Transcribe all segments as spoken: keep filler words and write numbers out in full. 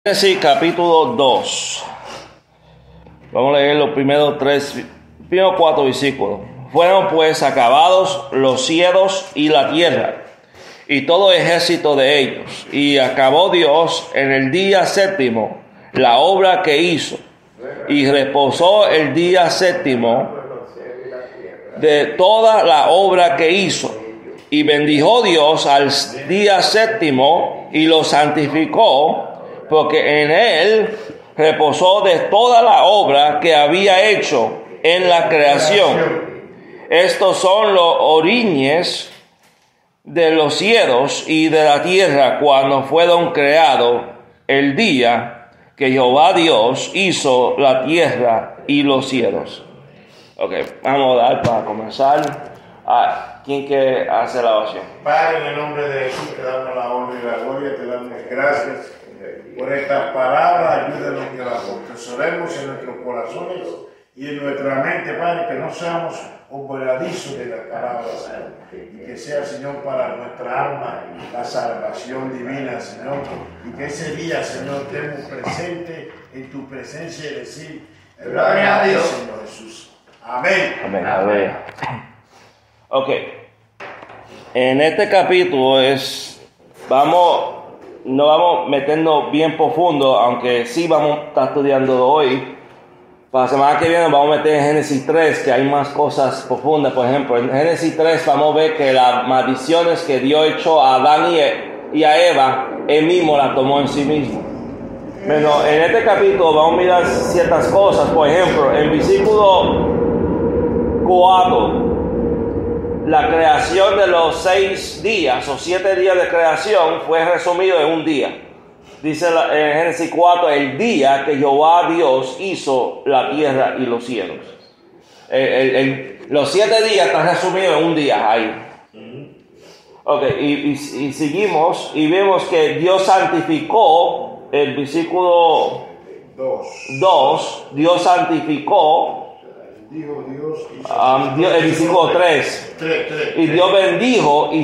Génesis capítulo dos. Vamos a leer los primeros tres, primeros cuatro versículos. Fueron pues acabados los cielos y la tierra, y todo ejército de ellos. Y acabó Dios en el día séptimo la obra que hizo, y reposó el día séptimo de toda la obra que hizo. Y bendijo Dios al día séptimo y lo santificó, porque en él reposó de toda la obra que había hecho en la creación. Estos son los orígenes de los cielos y de la tierra cuando fueron creados el día que Jehová Dios hizo la tierra y los cielos. Ok, vamos a dar para comenzar. Ah, ¿quién quiere hacer la oración? Padre, en el nombre de Jesús te damos la honra y la gloria, te damos gracias por estas palabras. Ayúdanos que las profesoremos en nuestros corazones y en nuestra mente, Padre, que no seamos olvidadizos de las palabras, y que sea, Señor, para nuestra alma la salvación divina, Señor, y que ese día, Señor, estemos presentes en tu presencia y decir, gloria a Dios, Señor Jesús. Amén. Amén. Amén. Ok, en este capítulo es, vamos, no vamos metiendo bien profundo, aunque sí vamos a estar estudiando hoy. Para la semana que viene vamos a meter en Génesis tres, que hay más cosas profundas. Por ejemplo, en Génesis tres vamos a ver que las maldiciones que Dios echó a Adán y a Eva, él mismo las tomó en sí mismo. Bueno, en este capítulo vamos a mirar ciertas cosas. Por ejemplo, en versículo cuatro, la creación de los seis días o siete días de creación fue resumido en un día. Dice en Génesis cuatro, el día que Jehová Dios hizo la tierra y los cielos. El, el, el, los siete días están resumidos en un día ahí. Ok, y, y, y seguimos y vemos que Dios santificó, el versículo dos, Dios santificó. Dijo Dios, Um, Dios, el versículo tres. Y Dios bendijo y,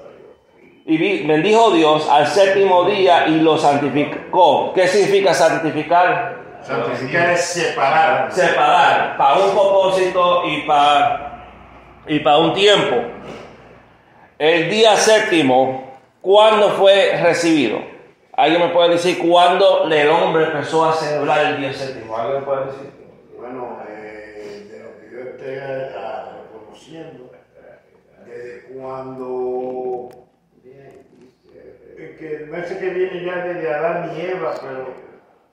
y bendijo Dios al séptimo día y lo santificó. ¿Qué significa santificar? Santificar es separar. Separar para un propósito y para, y para un tiempo. El día séptimo, ¿cuándo fue recibido? ¿Alguien me puede decir cuándo el hombre empezó a celebrar el día séptimo? ¿Alguien me puede decir? Bueno, eh, de lo que yo esté ah, reconociendo, desde cuando, eh, que el mes que viene ya desde Adán y Eva, pero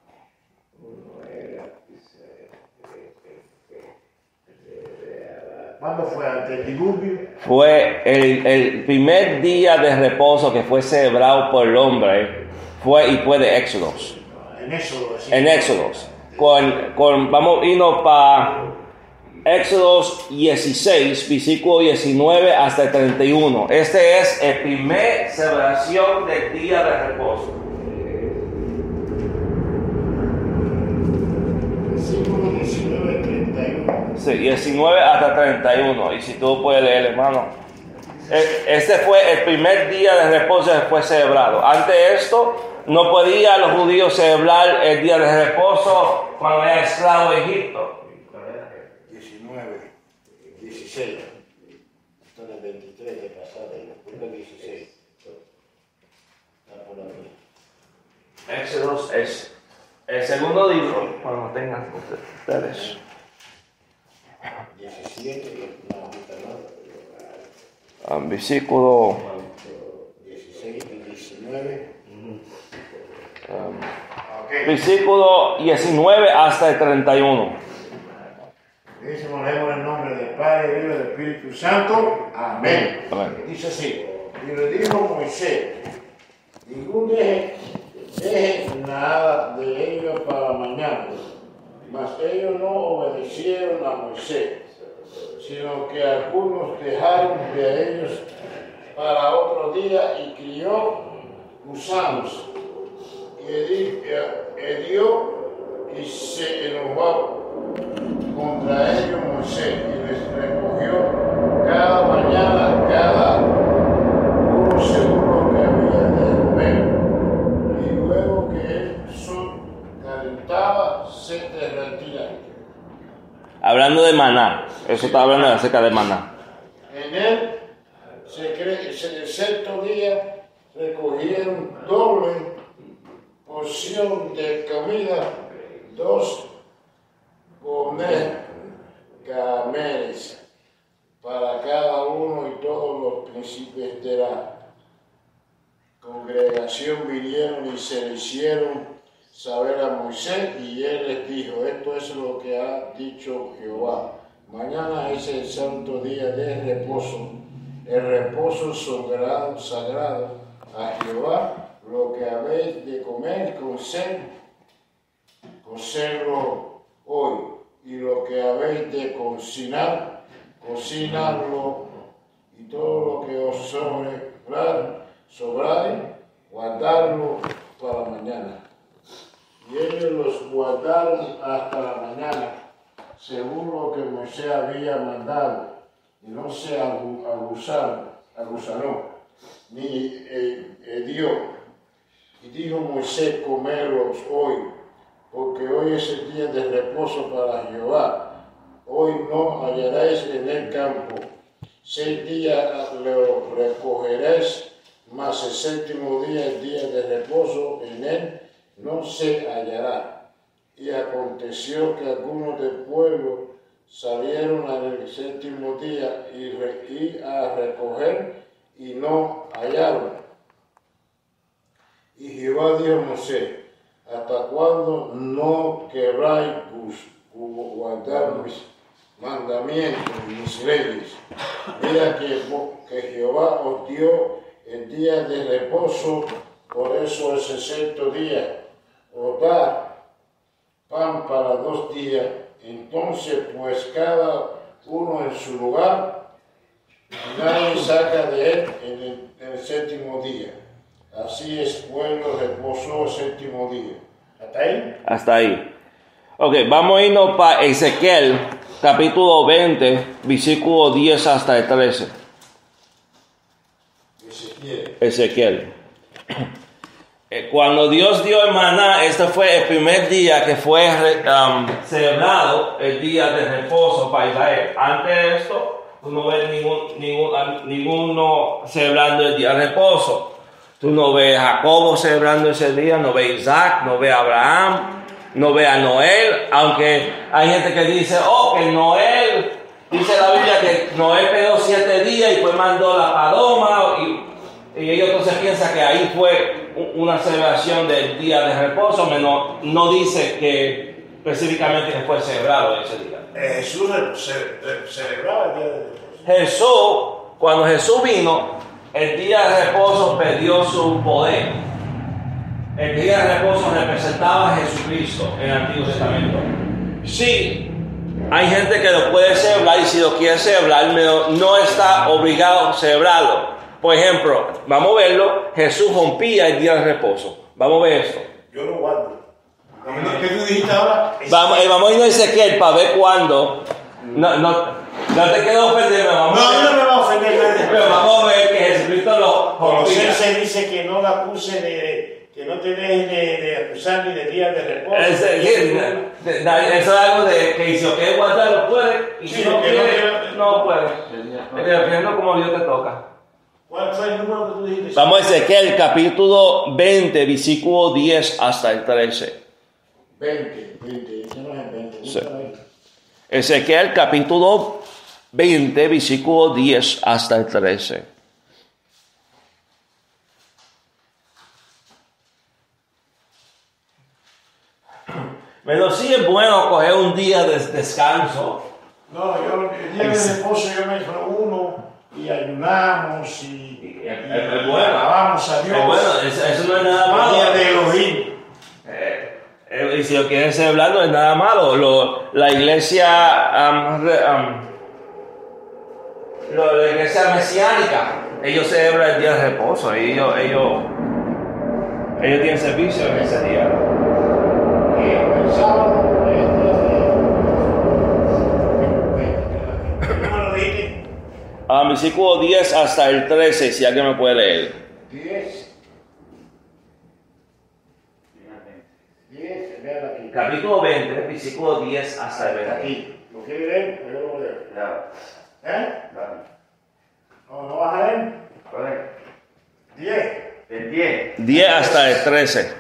¿cuándo fue? ¿Antes del diluvio? Fue el, el primer día de reposo que fue celebrado por el hombre, fue y fue de Éxodos. En Éxodo. Sí. En Éxodos. Con, con, vamos a irnos para Éxodos dieciséis, versículo diecinueve hasta el treinta y uno. Este es el primer celebración del día de reposo. Versículo diecinueve, treinta y uno. Sí, diecinueve hasta treinta y uno. Y si tú puedes leer, hermano. Este fue el primer día de reposo que fue celebrado. Antes de esto, no podían los judíos celebrar el día de reposo cuando eran esclavos de Egipto. diecinueve, dieciséis. Esto es el veintitrés de pasada, después del dieciséis. Está por aquí. Éxodos es el segundo libro, cuando tengan ustedes. diecisiete, no, no. Um, versículo dieciséis y diecinueve. um, Okay. versículo diecinueve hasta el treinta y uno. Dice, leemos en el nombre del Padre, del Hijo y del Espíritu Santo. Amén. Amén. Dice así: y le dijo Moisés, ningún deje, deje nada de ellos para mañana. Mas ellos no obedecieron a Moisés, sino que algunos dejaron de ellos para otro día y crió gusanos. Y hedió y se enojó contra ellos Moisés y les recogió cada mañana cada uno según lo que había de comer. Y luego que él solo agua se derretirá. Hablando de maná, eso está hablando acerca de maná. En él se cree, el sexto día recogieron doble porción de comida, dos cameles para cada uno, y todos los príncipes de la congregación vinieron y se le hicieron saber a Moisés, y él les dijo: esto es lo que ha dicho Jehová, mañana es el santo día de reposo, el reposo sagrado, sagrado a Jehová, lo que habéis de comer, cocer, cocerlo hoy, y lo que habéis de cocinar, cocinarlo, y todo lo que os sobre, sobrare, guardarlo para mañana. Y ellos los guardaron hasta la mañana, según lo que Moisés había mandado, y no se abusaron, abusaron, ni hedió. Y dijo Moisés: comerlos hoy, porque hoy es el día de reposo para Jehová. Hoy no hallaréis en el campo, seis días lo recogeréis, mas el séptimo día, el día de reposo, en él no se hallará. Y aconteció que algunos del pueblo salieron al séptimo día y, re, y a recoger, y no hallaron. Y Jehová dijo a Moisés: ¿hasta cuándo no querráis guardar mis mandamientos y mis leyes? Mira que, que Jehová os dio el día de reposo, por eso es el sexto día. Os da pan para dos días, entonces pues cada uno en su lugar, y nadie saca de él en el, en el séptimo día. Así es, pueblo reposó el séptimo día. ¿Hasta ahí? Hasta ahí. Ok, vamos a irnos para Ezequiel, capítulo veinte, versículo diez hasta el trece. Ezequiel. Ezequiel. Cuando Dios dio el maná, este fue el primer día que fue um, celebrado el día de reposo para Israel. Antes de esto, tú no ves ningún, ningún, ninguno celebrando el día de reposo. Tú no ves a Jacobo celebrando ese día, no ves a Isaac, no ves a Abraham, no ves a Noel, aunque hay gente que dice: oh, que Noel, dice la Biblia que Noel pegó siete días y pues mandó la paloma, y, y ellos entonces piensan que ahí fue una celebración del día de reposo, pero no, no dice que específicamente que fue celebrado ese día. Jesús celebraba el día de reposo. Jesús, cuando Jesús vino, el día de reposo perdió su poder. El día de reposo representaba a Jesucristo en el Antiguo Testamento. Sí, hay gente que lo puede celebrar, y si lo quiere celebrar, pero no está obligado a celebrarlo. Por ejemplo, vamos a verlo, Jesús rompía el día de reposo. Vamos a ver esto. Yo lo guardo. ¿Qué tú dijiste ahora? Vamos, eh, vamos a irnos a Ezequiel para ver cuándo. No, no. No te quiero ofender, vamos no, a ver. No, no me va a ofender. Pero vamos a ver que Jesucristo lo rompía. Se dice que no la acuse de, que no te dejes de, de acusar ni de día de reposo. Ese, eso es algo de que si lo quieres guardar lo puedes, y si sí, no quieres, no, no puedes. Dependiendo como Dios te toca. ¿Cuál fue el número que tú dijiste? Vamos a Ezequiel, capítulo veinte, versículo diez hasta el trece. veinte, veinte, ese no es veinte. Sí. Ezequiel, capítulo veinte, versículo diez hasta el trece. Pero sí es bueno coger un día de descanso. No, yo el día de reposo yo me reúno y ayunamos y, y, es, es bueno. alabamos a Dios. Es bueno, eso, eso no es nada malo. El día de Elohim. Eh, eh, y si lo quieren celebrar no es nada malo. Lo, la iglesia um, re, um, lo, la iglesia mesiánica, ellos celebran el día de reposo, y ellos, ellos, ellos tienen servicio en ese día. El sábado es el día de... ¿Cómo lo dijiste? Um, versículo diez hasta el trece, si alguien me puede leer. diez. diez. Vean aquí. Capítulo veinte, versículo diez hasta el veinte. Aquí. ¿Lo quiere leer? Yo lo voy a leer. Claro, ¿Eh? claro. No, no vas a leer. Correcto. diez. El diez. diez hasta el trece.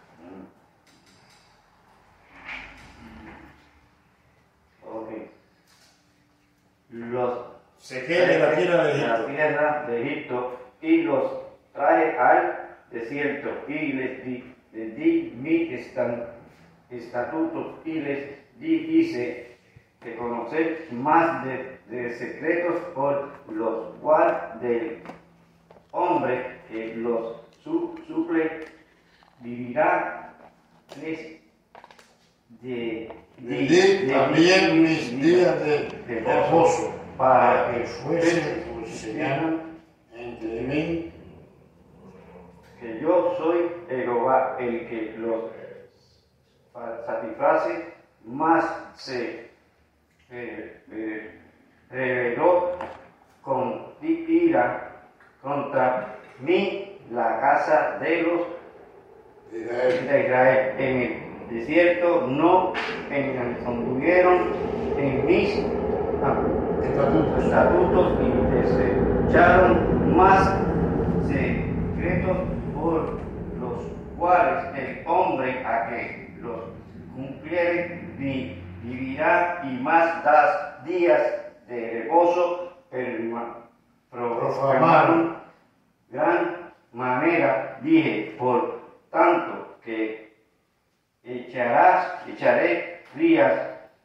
Ok. Los Se queda en la tierra de en la Egipto. tierra de Egipto y los traje al desierto y les di, les di mi estan- estatutos y les di, hice de conocer más de, de secretos por los cuales del hombre que los su, suple vivirá les de, Le di también mis días de reposo para que fuesen por señal entre mí que yo soy Jehová, el que los satisface, más se eh, eh, reveló con ira contra mí la casa de los de Israel. de Israel. En el desierto no anduvieron en mis Estatutos. estatutos y desecharon más secretos por los cuales el hombre a que los cumpliere vi- vivirá y más das días de reposo perma- pro- Proclamaron. gran manera dije, por tanto que echarás, echaré días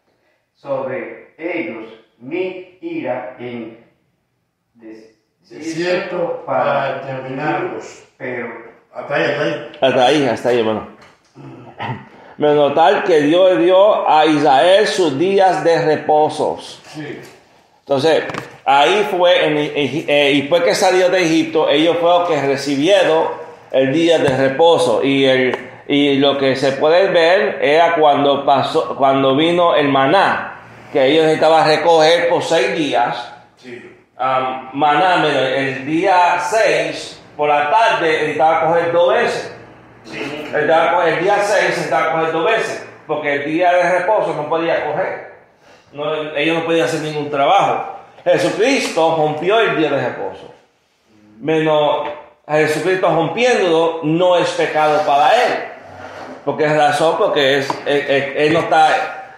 sobre ellos mi ira en des- Desierto para terminarlos. pero Hasta ahí, hasta ahí. Hasta ahí, hasta ahí, hermano. Menos notar que Dios dio a Israel sus días de reposos. Sí. Entonces, ahí fue, en, eh, y fue que salió de Egipto, ellos fueron los que recibieron el día de reposo. Y, el, y lo que se puede ver era cuando, pasó, cuando vino el maná, que ellos necesitaban recoger por seis días. Sí. Um, maná, mira, el día seis, por la tarde, necesitaba coger dos veces. Sí. Necesitaba coger- El día seis necesitaba coger dos veces, porque el día de reposo no podía coger. No, ellos no podían hacer ningún trabajo. Jesucristo rompió el día de reposo. Menos Jesucristo rompiéndolo no es pecado para él. Porque es razón, porque es, él, él- él no está.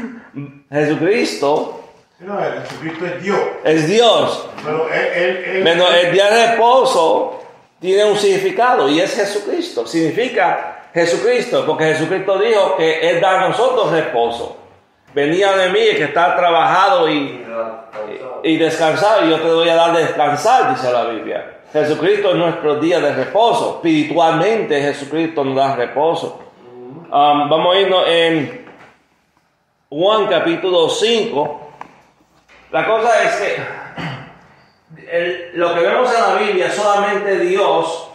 Jesucristo No, el Jesucristo es Dios. es Dios. Pero él, él, él, Menos el día de reposo tiene un significado y es Jesucristo. Significa Jesucristo, porque Jesucristo dijo que Él da a nosotros reposo. Venía de mí el que está trabajado y, y descansado, y yo te voy a dar descansar, dice la Biblia. Jesucristo es nuestro día de reposo. Espiritualmente Jesucristo nos da reposo. Um, vamos a irnos en Juan capítulo cinco. La cosa es que el- lo que vemos en la Biblia, solamente Dios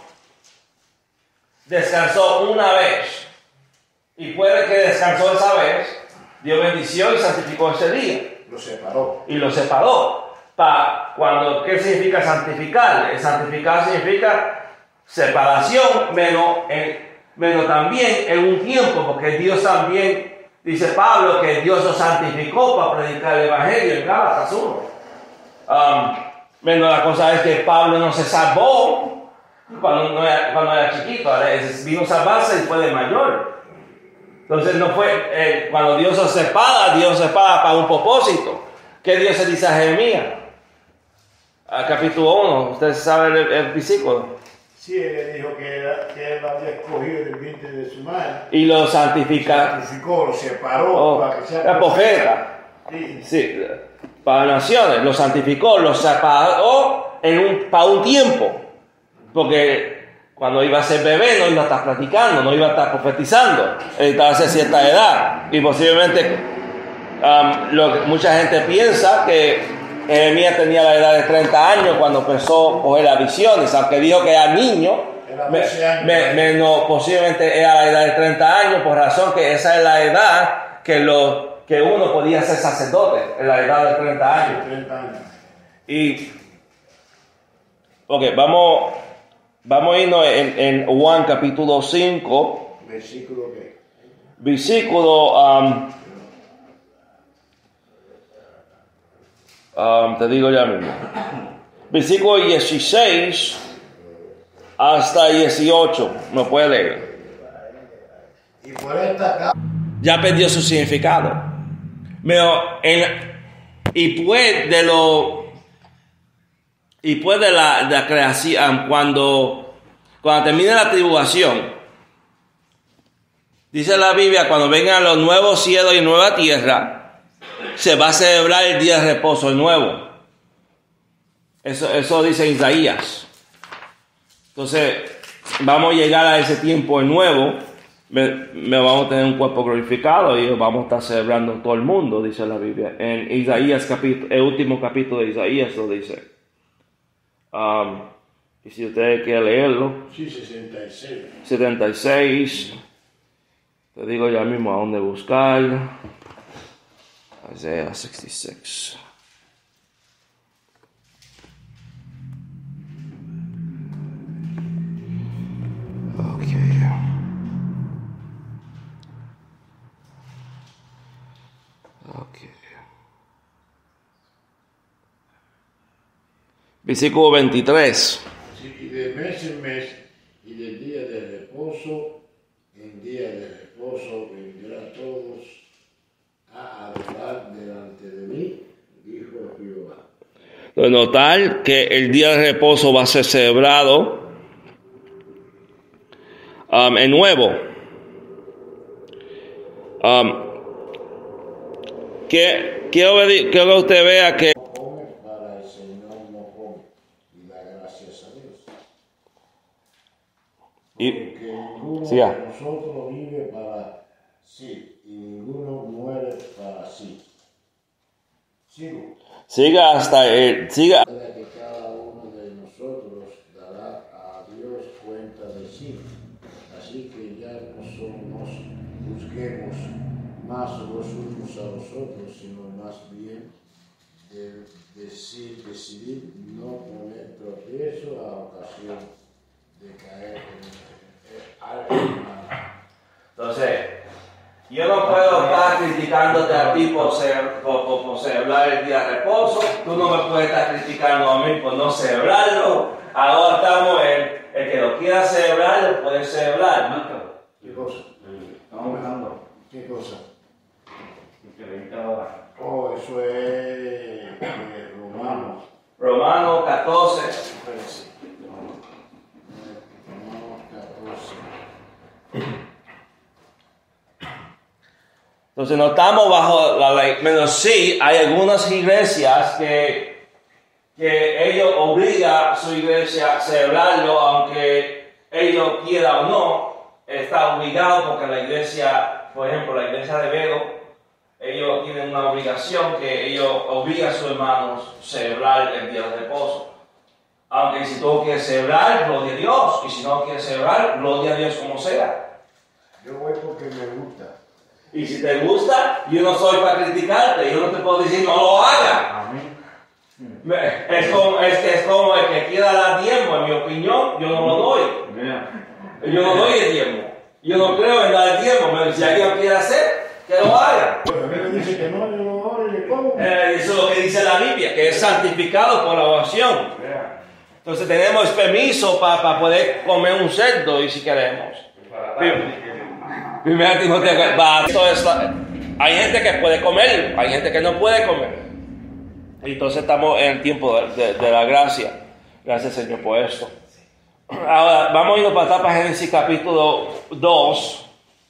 descansó una vez. Y puede que descansó esa vez, Dios bendició y santificó ese día. lo separó. Y lo separó. Pa, cuando, ¿qué significa santificar? El santificar significa separación, menos, en- menos también en un tiempo, porque Dios también, dice Pablo, que Dios lo santificó para predicar el Evangelio en Gálatas uno. Um, menos la cosa es que Pablo no se salvó cuando, no era, cuando era chiquito, vino a salvarse después de mayor. Entonces no fue, eh, cuando Dios se separa, Dios se separa para un propósito. ¿Qué Dios se dice a Jeremías? Al capítulo uno, ustedes saben el, el versículo. Sí, él le dijo que, era, que él lo había escogido del vientre de su madre. Y lo Lo santifica. santificó, lo separó Oh, para que sea la profeta. Sí. Sí, para naciones, lo santificó, lo separó en un, para un tiempo. Porque cuando iba a ser bebé no iba a estar platicando, no iba a estar profetizando. Él estaba a cierta edad. Y posiblemente um, lo que mucha gente piensa que Jeremías tenía la edad de treinta años cuando empezó a coger las visiones, aunque dijo que era niño, Era me, doce años. me- me- no, posiblemente era la edad de treinta años, por razón que esa es la edad que, lo, que uno podía ser sacerdote, en la edad de treinta años. treinta años. Y, ok, vamos, vamos a irnos en, en Juan capítulo cinco, Versículo que. versículo, um, um, te digo ya mismo, versículo dieciséis hasta dieciocho, no puede leer. Y por esta Ya perdió su significado. Pero en, y pues de lo y pues de la, de la creación, cuando, cuando termine la tribulación, dice la Biblia, cuando vengan los nuevos cielos y nueva tierra, se va a celebrar el día de reposo nuevo. Eso, eso dice Isaías. Entonces, vamos a llegar a ese tiempo de nuevo. Me, me vamos a tener un cuerpo glorificado y vamos a estar celebrando todo el mundo, dice la Biblia. En Isaías, capítulo, el último capítulo de Isaías lo dice. Um, y si ustedes quieren leerlo, sí, sesenta y seis. setenta y seis, te digo ya mismo a dónde buscar. Isaiah sesenta y seis. Versículo veintitrés. Sí, y de mes en mes, y del día de reposo, en día de reposo vendrán todos a adorar delante de mí, dijo Jehová. De notar que el día de reposo va a ser celebrado um, en nuevo. Um, que, quiero, ver, quiero que usted vea que Y, porque ninguno sí, ya. de nosotros vive para sí, y ninguno muere para sí. Sigo. Siga hasta el, siga. Que cada uno de nosotros dará a Dios cuenta de sí. Así que ya no somos, busquemos más los unos a los otros, sino más bien de, decir, decidir no poner tropiezo a ocasión de caer en Entonces, yo no puedo estar criticándote a ti por, ser, por, por, por celebrar el día de reposo. Tú no me puedes estar criticando a mí por no celebrarlo. Ahora estamos en el que lo quiera celebrar, lo puede celebrar. ¿Qué cosa? Estamos hablando. ¿Qué cosa? veinte dólares. Oh, eso es eh, Romanos. Romanos catorce. Espérense. Romanos catorce. Entonces no estamos bajo la ley, pero sí hay algunas iglesias que, que ellos obligan a su iglesia a celebrarlo, aunque ellos quieran o no, está obligado porque la iglesia, por ejemplo, la iglesia de Vero, ellos tienen una obligación que ellos obligan a sus hermanos a celebrar el día de reposo. Aunque si tú quieres celebrar, gloria a Dios, y si no quieres celebrar, gloria a Dios como sea. Yo voy porque me gusta. Y si te gusta, yo no soy para criticarte, yo no te puedo decir no lo hagas. Es como, es, es como el que quiera dar diezmo, en mi opinión, yo no lo doy. Yo no doy el diezmo. Yo no creo en dar el diezmo, pero si alguien quiere hacer, que lo haga. Pero a mí me dice que no, yo no doy, le pongo. Eh, eso es lo que dice la Biblia, que es santificado por la oración. Entonces tenemos permiso para pa poder comer un cerdo y si queremos. Primero Timoteo, va, esto es, hay gente que puede comer, hay gente que no puede comer. Entonces estamos en el tiempo de, de, de la gracia. Gracias Señor por esto. Ahora vamos a irnos para atrás para Génesis capítulo dos.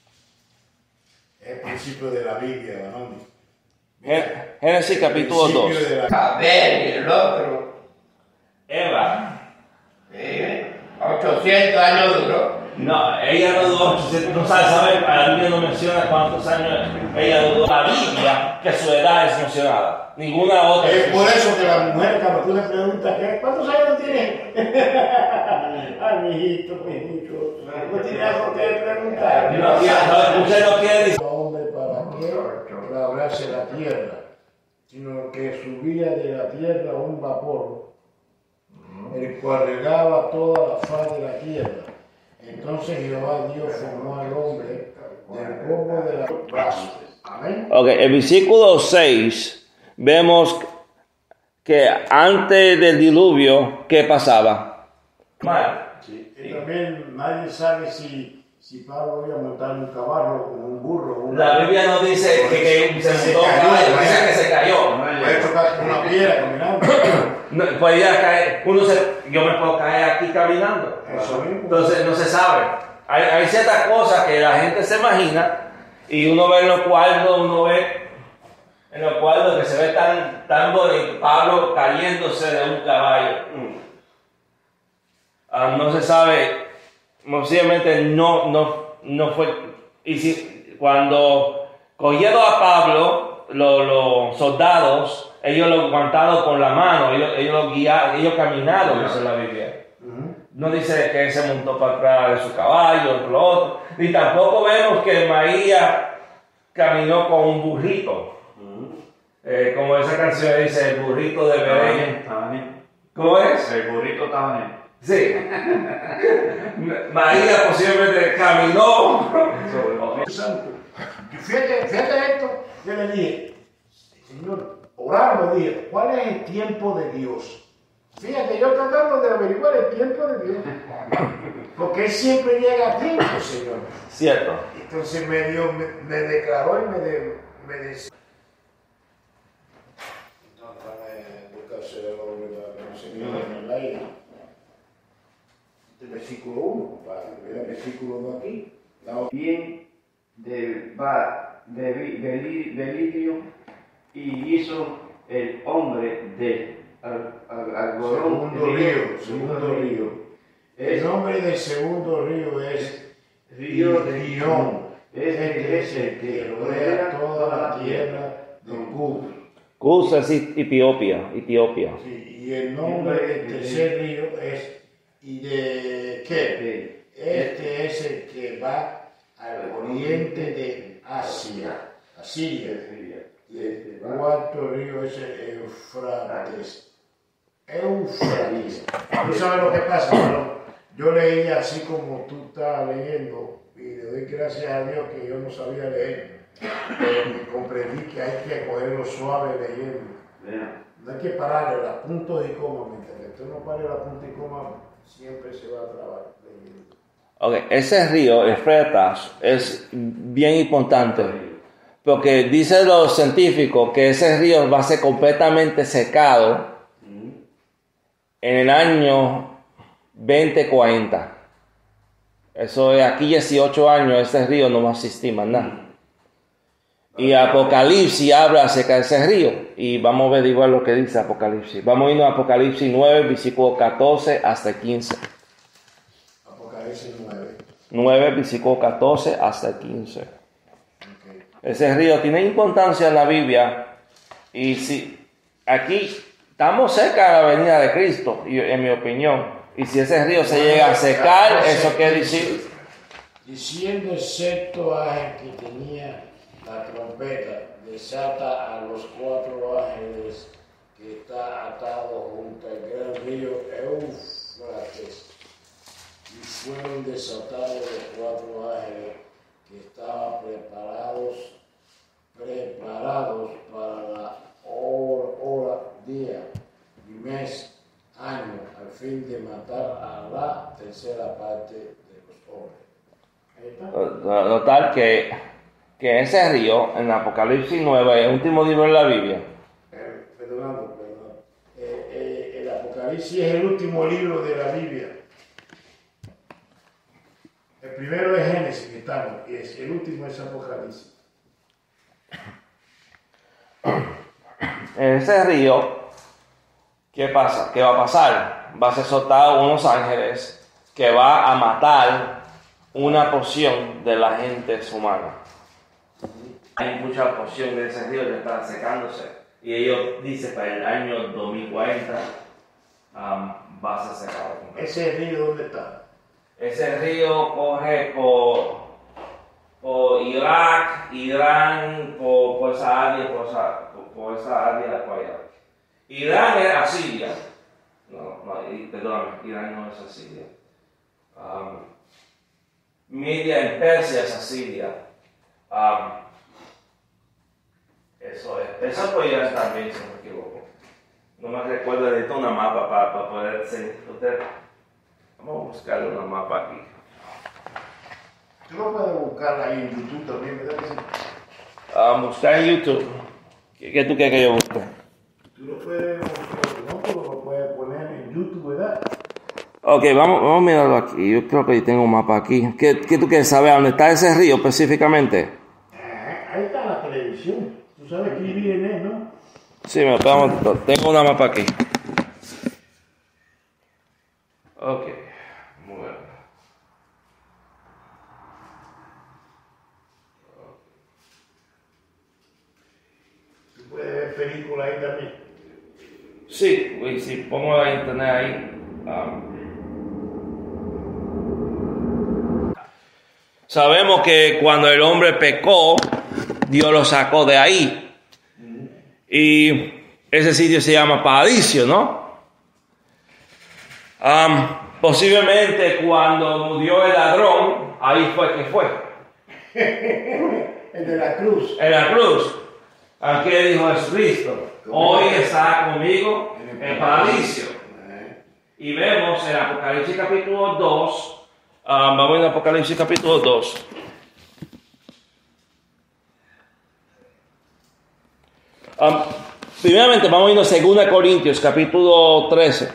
El principio de la Biblia, ¿no? Génesis capítulo dos. A ver, y el otro. Eva. Eh, ochocientos años duró. No, ella no duró, no sabe, sabe, la Biblia no menciona cuántos años ella duró. La Biblia, que su edad es mencionada. Ninguna otra. Es por eso que la mujer, cuando tú le preguntas, ¿qué? ¿Cuántos años tiene? Ay, mijito, mijito. No tiene algo que preguntar. No, no, usted no quiere decir. Hombre, ¿para qué labrarse la tierra? Sino que subía de la tierra un vapor, el cual regaba toda la faz de la tierra. Entonces Jehová Dios formó al hombre del polvo de la brazos. Amén. Ok, el versículo seis, vemos que antes del diluvio, ¿qué pasaba? Mal. Sí. Y también nadie sabe si, si Pablo iba a montar un caballo o un burro. Una... La Biblia no dice que, que se montó un caballo, dice que se cayó. Puede tocar una piedra caminando. No, podía caer, uno se, yo me puedo caer aquí caminando. Eso mismo. Entonces no se sabe. Hay, hay ciertas cosas que la gente se imagina y uno ve en los cuadros, uno ve en los cuadros que se ve tan, tan bonito, Pablo cayéndose de un caballo. Uh, no se sabe, posiblemente no, no, no fue. Y si, cuando cogieron a Pablo, los, los soldados, ellos lo aguantaron con la mano, ellos, ellos lo guiaron, ellos caminaron, dice la Biblia. Uh-huh. No dice que él se montó para atrás de su caballo, lo otro. Ni tampoco vemos que María caminó con un burrito. Uh-huh. Eh, como esa canción dice, el burrito de Belén. ¿Cómo es? El burrito estaba en él. Sí. María posiblemente caminó. Santo. Fíjate, fíjate esto, yo le dije, Señor, orando, dije, ¿cuál es el tiempo de Dios? Fíjate, yo tratando de averiguar el tiempo de Dios. Porque Él siempre llega a tiempo, Señor. Cierto. Entonces me dio, me, me declaró y me, de, me decía. Buscarse el hombre para que no se quede en el aire. El versículo uno, para que vea el versículo uno aquí. Bien de, de, de Belidrio y hizo el hombre de al, al, algodón. Segundo río, segundo río. El nombre del segundo río es Río de Gihón. Este es el que rodea toda la tierra de Cus. Cus es Etiopía, Etiopía. Sí, y el nombre del tercer río es y de qué? Este es el que va al oriente de Asia, Asiria. Y el cuarto río es el Eufrates. Eufrates. ¿Tú sabes lo que pasa, hermano? Yo leía así como tú estás leyendo y le doy gracias a Dios que yo no sabía leer. Pero comprendí que hay que cogerlo suave leyendo. No hay que pararle los puntos y coma. Mientras tú no pares los puntos y coma, siempre se va a trabar leyendo. Ok, ese río, el Eufrates, es bien importante. Porque dicen los científicos que ese río va a ser completamente secado en el año veinte cuarenta. Eso es aquí dieciocho años, ese río no va a existir más nada. Y Apocalipsis habla acerca de ese río. Y vamos a ver igual lo que dice Apocalipsis. Vamos a irnos a Apocalipsis nueve, versículo catorce hasta quince. Apocalipsis nueve. nueve, versículo catorce hasta quince. Okay. Ese río tiene importancia en la Biblia. Y si aquí estamos cerca de la venida de Cristo, en mi opinión. Y si ese río se llega a secar, ¿eso quiere decir? Diciendo el sexto ángel que tenía la trompeta, desata a los cuatro ángeles que está atado junto al gran río Éufrates. Y fueron desatados los cuatro ángeles que estaban preparados, preparados para la hora, hora, día y mes, año, al fin de matar a la tercera parte de los hombres. Notar que, que ese río en Apocalipsis nueve, el último libro de la Biblia. Eh, perdonando, perdón. Eh, eh, el Apocalipsis es el último libro de la Biblia. El primero es Génesis, que estamos, y es, el último es Apocalipsis. En ese río, ¿qué pasa? ¿Qué va a pasar? Va a ser soltado unos ángeles que va a matar una porción de la gente humana. Hay mucha porción de ese río que está secándose. Y ellos dicen para el año dos mil cuarenta um, va a ser secado. ¿Ese río dónde está? Ese río corre por, por Irak, Irán, por, por esa área, por esa, por, por esa área por allá. Irán es Asiria. No, no, perdóname, Irán no es Asiria. Um, Media en Persia es Asiria. Um, eso es. Eso podría estar bien, si no me equivoco. No me recuerdo, necesito una mapa para, para poder seguir. Vamos a buscar una mapa aquí. Tú lo puedes buscar ahí en YouTube también, ¿verdad que sí? Um, buscar en YouTube. ¿Qué, ¿Qué tú quieres que yo busque? Tú lo puedes, no, tú lo puedes poner en YouTube, ¿verdad? Ok, vamos, vamos a mirarlo aquí. Yo creo que yo tengo un mapa aquí. ¿Qué, qué tú quieres saber? ¿Dónde está ese río específicamente? Ah, ahí está la televisión. Tú sabes que vivir en él, ¿no? Sí, me vamos, tengo una mapa aquí. Ok, muy bien. Tú puedes ver películas ahí también. Sí, y si pongo la internet ahí. Um, sabemos que cuando el hombre pecó, Dios lo sacó de ahí. Y ese sitio se llama Paradiso, ¿no? Um, posiblemente cuando murió el ladrón, ahí fue que fue. El de la cruz. En la cruz. Aquí dijo Jesucristo, hoy está conmigo en Paradiso. Y vemos en Apocalipsis capítulo dos, um, vamos en Apocalipsis capítulo dos. Um, primeramente vamos a ir a segunda Corintios capítulo trece.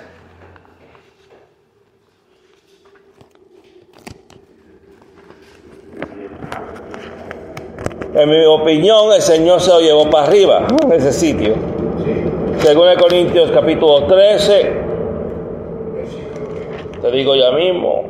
En mi opinión, el Señor se lo llevó para arriba, en ese sitio. Sí. segunda Corintios capítulo trece. Te digo ya mismo.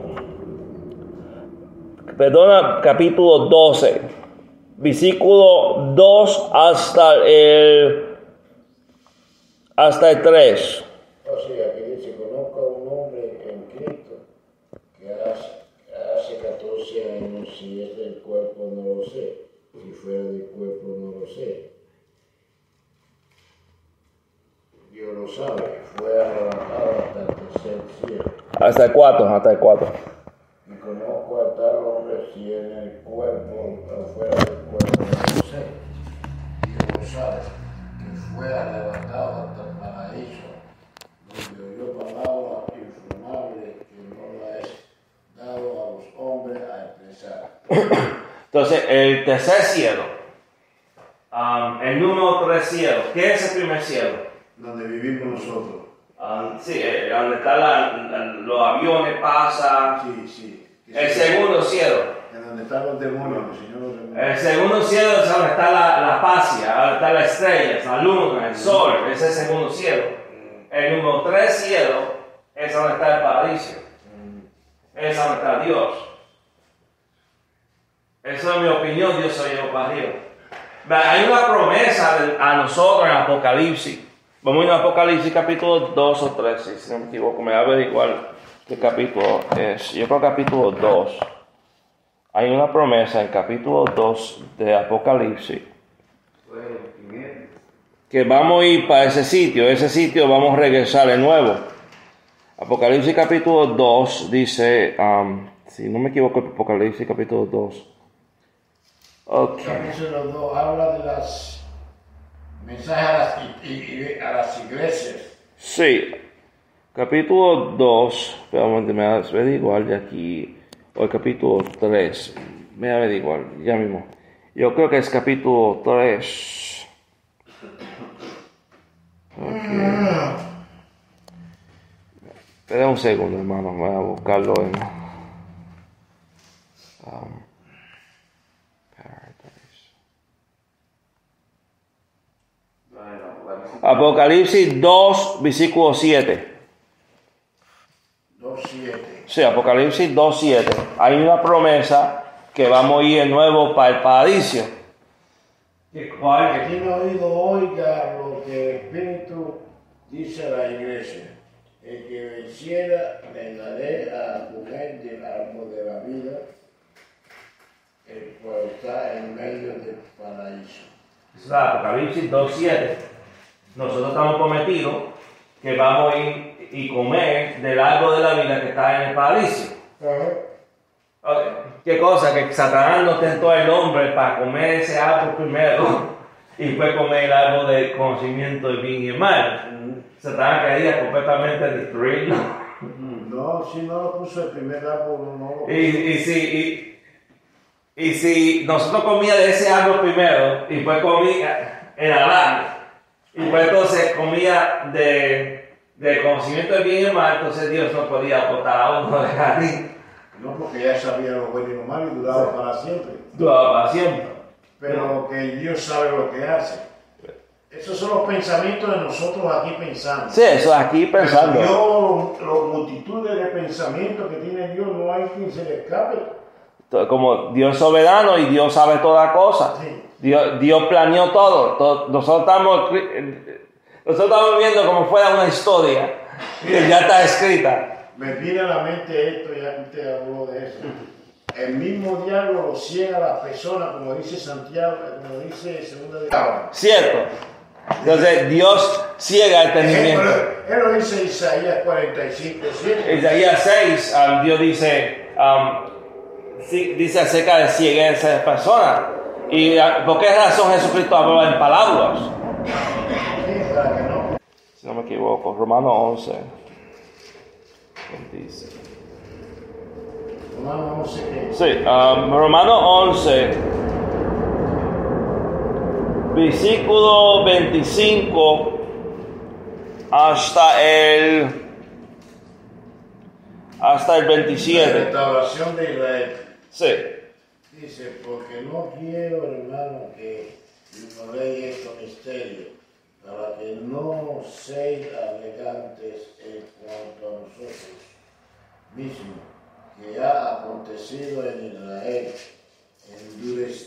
Perdona, capítulo doce. Versículo dos hasta el, hasta el tres. O sea, que dice, conozco a un hombre en Cristo que hace, hace catorce años, si es del cuerpo no lo sé, si fuera del cuerpo no lo sé. Dios lo sabe, fue arrebatado hasta el tercer cielo. Hasta el cuatro, hasta el cuatro. Y conozco a tal hombre si en el cuerpo o fuera del cuerpo no lo sé. Dios lo sabe, que fue arrebatado hasta el paraíso, donde oyó palabras inflamables que no la es dado a los hombres a expresar. Entonces, el tercer cielo, um, el número tres cielo, ¿qué es el primer cielo? Donde vivimos nosotros. Um, sí, eh, donde están la, la, los aviones, pasa. Sí, sí. El segundo cielo. En donde están los demonios, el Señor los demonios. El segundo cielo es donde está la, la fascia, donde están las estrellas, la luna, el sol, ese es el segundo cielo. El número tres cielo es donde está el paraíso. Es donde está Dios. Esa es mi opinión, Dios se llevó para arriba. Hay una promesa de, a nosotros en Apocalipsis. Vamos a ir a Apocalipsis capítulo dos o tres, si no me equivoco, me va a averiguar qué capítulo es. Yo creo capítulo dos. Hay una promesa en capítulo dos de Apocalipsis que vamos a ir para ese sitio. Ese sitio vamos a regresar de nuevo. Apocalipsis capítulo dos dice, um, si no me equivoco, Apocalipsis capítulo dos. Okay. Eso los dos habla de las mensajes a las, y, y, a las iglesias. Sí, capítulo dos, espérame, me va a averiguar de aquí, o el capítulo tres, me va a averiguar, ya mismo. Yo creo que es capítulo tres. Okay. Espera un segundo, hermano, voy a buscarlo en... Um, Apocalipsis dos, versículo siete. dos siete. Sí, Apocalipsis dos siete. Hay una promesa que vamos a ir de nuevo para el paraíso. ¿Cuál? Que tiene oído oiga lo que el Espíritu dice a la iglesia. El que venciera le daré a comer del árbol de la vida, el cual está en medio del paraíso. Es Apocalipsis dos siete. Nosotros estamos prometidos que vamos a ir y comer del árbol de la vida que está en el paraíso. Ajá. Okay. ¿Qué cosa? Que Satanás no tentó al hombre para comer ese árbol primero y después comer el árbol del conocimiento del bien y el mal. Mm. Satanás quería completamente destruirlo. No, si no lo puso el primer árbol, no lo puso. Y, y, si, y, y si nosotros comíamos de ese árbol primero y después comía el Adán, y después entonces comía de, de conocimiento del bien y el mal, entonces Dios no podía botar a uno de jardín. No, porque ya sabía lo bueno y lo malo y duraba sí. para siempre. Duraba para siempre. Pero que Dios sabe lo que hace. Esos son los pensamientos de nosotros aquí pensando. Sí, eso aquí pensando. Dios, los multitudes de pensamientos que tiene Dios, no hay quien se le escape. Como Dios es soberano y Dios sabe toda cosa. Sí. Dios, Dios planeó todo. todo. Nosotros estamos, nosotros estamos viendo como fuera una historia que ya está escrita. Me viene a la mente esto, ya que usted habló de eso. El mismo diablo lo ciega a las personas, como dice Santiago, como dice segunda de Cierto. Entonces Dios ciega el entendimiento. Él lo dice Isaías cuarenta y cinco, ¿cierto? Isaías seis, um, Dios dice, um, dice acerca de cieguez de esas personas. ¿Y uh, por qué razón Jesucristo habló en parábolas? Sí, para que no. Si no me equivoco, Romanos once. Dice. Romanos once, ¿qué? Sí, um, Romanos once, versículo veinticinco hasta el hasta el veintisiete. La restauración de Israel. Sí. Dice, porque no quiero, hermano, que ignoréis estos misterios, para que no seáis alegantes en cuanto a nosotros mismos, que ha acontecido en Israel, endurec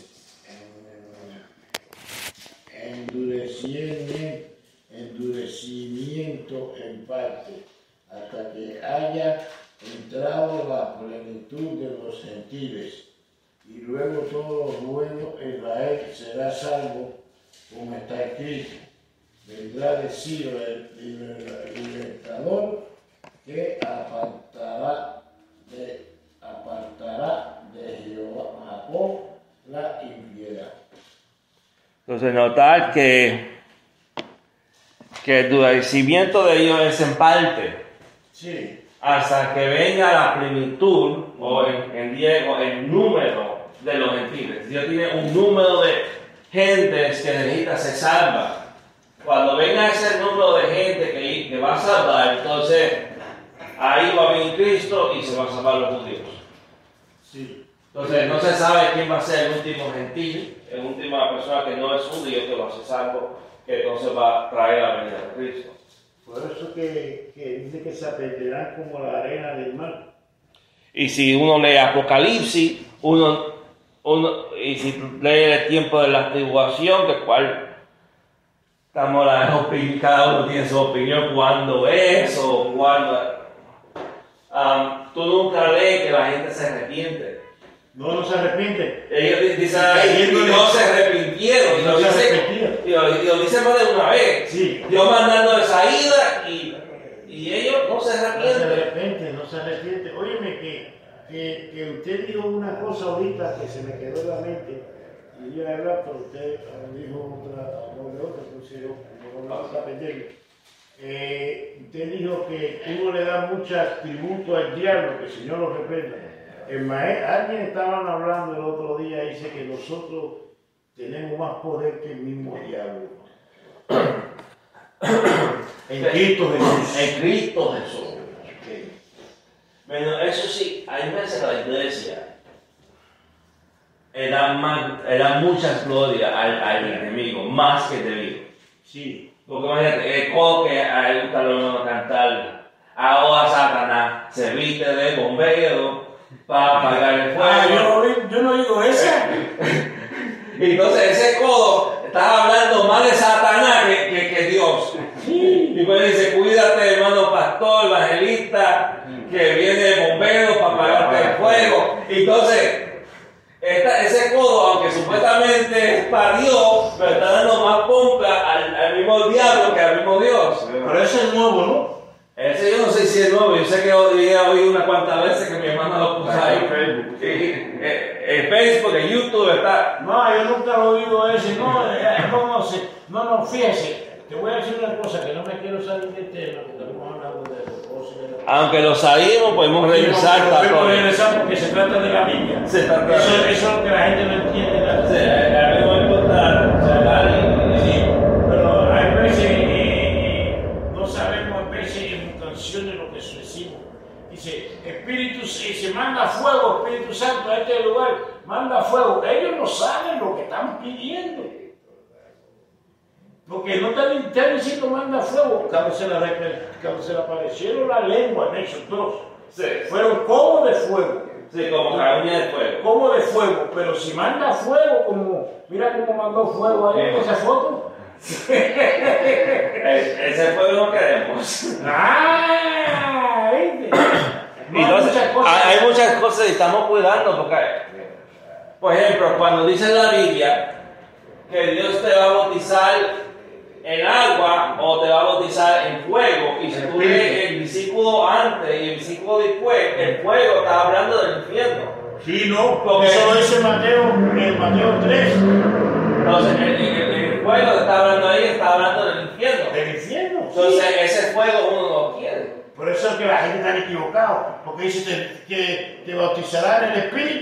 en, endurecimiento, endurecimiento en parte, hasta que haya entrado la plenitud de los gentiles, y luego todo nuevo Israel será salvo, como está escrito. Vendrá de Ciro el libertador que apartará de, apartará de Jehová Jacob la impiedad. Entonces notar que, que el endurecimiento de ellos es en parte. Sí. Hasta que venga la plenitud, o en, en griego, el número de los gentiles. Dios tiene un número de gentes que necesita ser salva. Cuando venga ese número de gente que, que va a salvar, entonces ahí va a venir Cristo y se va a salvar los judíos. Sí. Entonces no se sabe quién va a ser el último gentil, el última persona que no es judío que va a ser salvo, que entonces va a traer la venida de Cristo. Por eso que, que dice que se perderán como la arena del mar. Y si uno lee Apocalipsis, uno, uno y si lee el tiempo de la tribulación, que cual estamos la opinión, cada uno tiene su opinión cuándo es o cuándo. Um, tú nunca lees que la gente se arrepiente. No, no se arrepiente. Ellos dicen ahí, y no se arrepintieron. Y lo dicen, y lo, y lo dicen más de una vez. Sí. Dios mandando esa ida y, y ellos no se arrepienten. No se arrepienten, no se arrepienten. Óyeme que, que, que usted dijo una cosa ahorita que se me quedó en la mente. Y yo hablar, pero usted dijo otra, habló de otra, entonces yo no vamos a perderlo. Eh, usted dijo que uno le da mucha tributo al diablo, que el Señor lo reprenda. El maestro, alguien estaban hablando el otro día y dice que nosotros tenemos más poder que el mismo diablo. En Cristo Jesús. En Cristo Jesús. Okay. Bueno, eso sí, hay veces la iglesia le da, más, le da muchas glorias al, al enemigo, más que debido. Sí. Porque imagínate, el coro que a él gusta lo cantar, ahora Satanás se viste de bombero para apagar el fuego. Ah, yo, yo no digo eso. Entonces ese codo está hablando más de Satanás que, que, que Dios. Sí. Y pues dice, cuídate hermano pastor, evangelista, que viene de bombero para apagarte el fuego. Entonces, esta, ese codo, aunque supuestamente es para Dios, pero está dando más pompa al, al mismo diablo que al mismo Dios. Pero eso es nuevo, ¿no? Ese yo no sé si es nuevo, yo sé que hoy he oído unas cuantas veces que mi hermano lo puso ahí en Facebook. En Facebook, en YouTube está. No, yo nunca lo he oído ese, no, eh, no, no, sé, no, no, fíjese, te voy a decir una cosa, que no me quiero salir del tema, que estamos hablando de eso. Aunque lo salimos, podemos regresar. Sí, podemos regresar porque se trata de la Biblia. Se trata eso, de... eso es lo que la gente no entiende. ¿No? Sí, a mí me importa. Sí, pero hay veces, eh, no sabemos a veces en canciones lo que decimos. Dice, Espíritu, se manda fuego, Espíritu Santo, a este lugar, manda fuego. Ellos no saben lo que están pidiendo. Porque no están, están diciendo manda fuego. Cuando se, la, cuando se le aparecieron la lengua en esos dos, sí. Fueron como de fuego. Sí, como caña de fuego. Como de fuego, pero si manda fuego, como, mira cómo mandó fuego ahí en esa foto. Ese fuego no queremos. Ah, ¿viste? No, entonces, hay muchas cosas. Hay muchas cosas y estamos cuidando porque, por ejemplo, cuando dice la Biblia que Dios te va a bautizar en agua o te va a bautizar en fuego, y si tú lees el versículo antes y el versículo después, el fuego está hablando del infierno. Sí, no, porque eso lo dice Mateo, en Mateo tres. Entonces, el, el, el fuego que está hablando ahí está hablando del infierno. Del infierno. Entonces, sí. Ese fuego uno no quiere. Por eso es que la gente está equivocada, porque dice que te, te bautizará en el Espíritu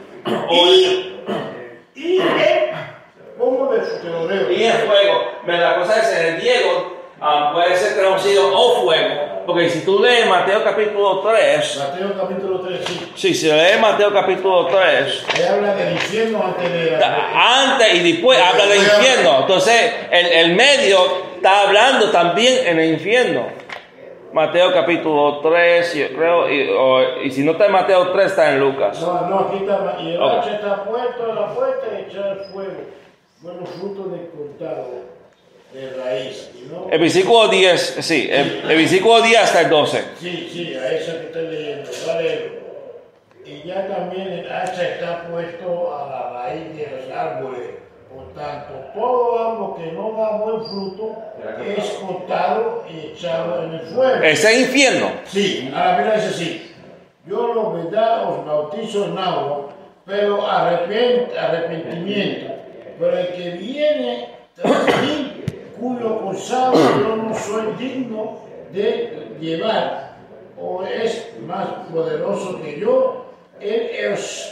y, y en, ¿cómo de, te lo leo? Y el fuego. La cosa es, en el griego um, puede ser traducido o fuego, porque si tú lees Mateo capítulo tres, Mateo capítulo tres, sí. Sí, si lees Mateo capítulo tres, Ahí habla del infierno antes de la... antes y después habla del infierno. Entonces, el, el medio está hablando también en el infierno. Mateo capítulo tres, yo creo, y, o, y si no está en Mateo tres, está en Lucas. No, no, aquí está, y el Okay. hacha está puesto en la puerta y echar fuego. Bueno, fruto de cortado, de raíz. Y no, El versículo diez, sí, el, el versículo diez hasta el doce. Sí, sí, a esa que estoy leyendo, vale. Y ya también el hacha está puesto a la raíz de los árboles. Por tanto, todo árbol que no da buen fruto es cortado y echado en el fuego. ¿Es el infierno? Sí, a la Biblia dice así: yo lo verdad os bautizo en agua, pero arrepent, arrepentimiento. Pero el que viene tras mí, cuyo costado yo no soy digno de llevar, o es más poderoso que yo, él os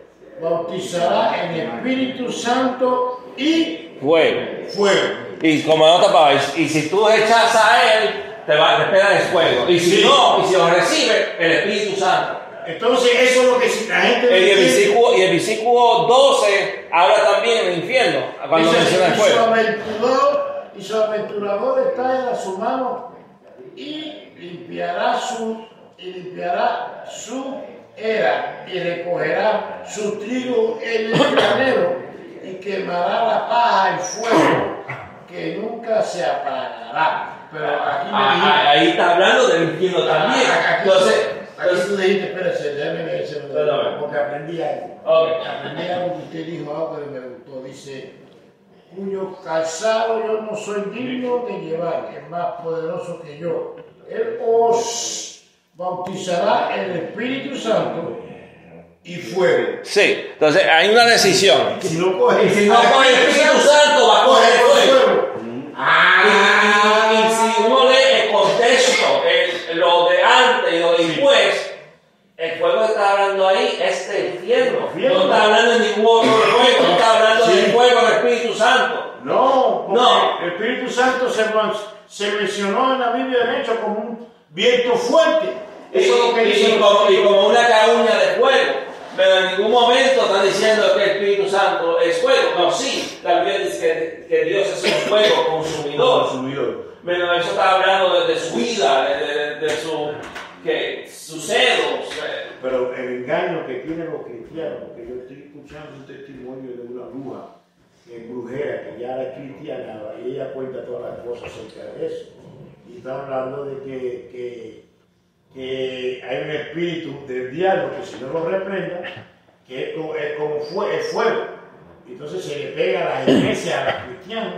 bautizará en Espíritu Santo y Fuego. fuego. Y como en otras palabras, y si tú echas a él, te va a esperar el fuego. Y si Sí. no, y si lo recibe, el Espíritu Santo. Entonces eso es lo que si la gente no Y el, entiende. versículo, y el versículo doce habla también del infierno, cuando Dice, menciona el y su fuego. aventurador, y su aventurador está en su mano y limpiará su y limpiará su era y recogerá su trigo en el granero y quemará la paja y fuego que nunca se apagará. Pero aquí me Ah, dijiste, ahí está hablando del infierno también. Ah, aquí, Entonces, aquí tú dijiste, espérese, déjame ver ese Perdón. porque aprendí algo. ok. Aprendí algo que usted dijo, algo que me gustó. Dice, cuyo calzado yo no soy digno de llevar, es más poderoso que yo. Él os bautizará en el Espíritu Santo y fuego. Sí, entonces hay una decisión. Si no coge, Y si no coge el Espíritu Santo, va a coger el fuego. Ah, Y, y- y si uno lee el contexto, el- lo de antes y lo de después, el fuego que está hablando ahí es del infierno. No está hablando de ningún otro fuego, no está hablando Sí. del fuego del Espíritu Santo. No, porque No. el Espíritu Santo se, se mencionó en la Biblia, de hecho, como un viento fuerte. Y, Eso es lo que y- dice y como, y como una caña de fuego. Pero en ningún momento están diciendo que el Espíritu Santo es fuego. No, sí, la Biblia dice que, que Dios es un fuego consumidor. consumidor. Pero eso está hablando de, de su vida, de, de, de su, que, sus celos. eh. Pero el engaño que tienen los cristianos, porque yo estoy escuchando un testimonio de una bruja, que es brujera, que ya es cristiana, y ella cuenta todas las cosas acerca de eso. Y está hablando de que, que, que hay un espíritu del diablo que si no lo reprenda, que es como, es como fue, es fuego. Entonces se le pega a las iglesias, a los cristianos, y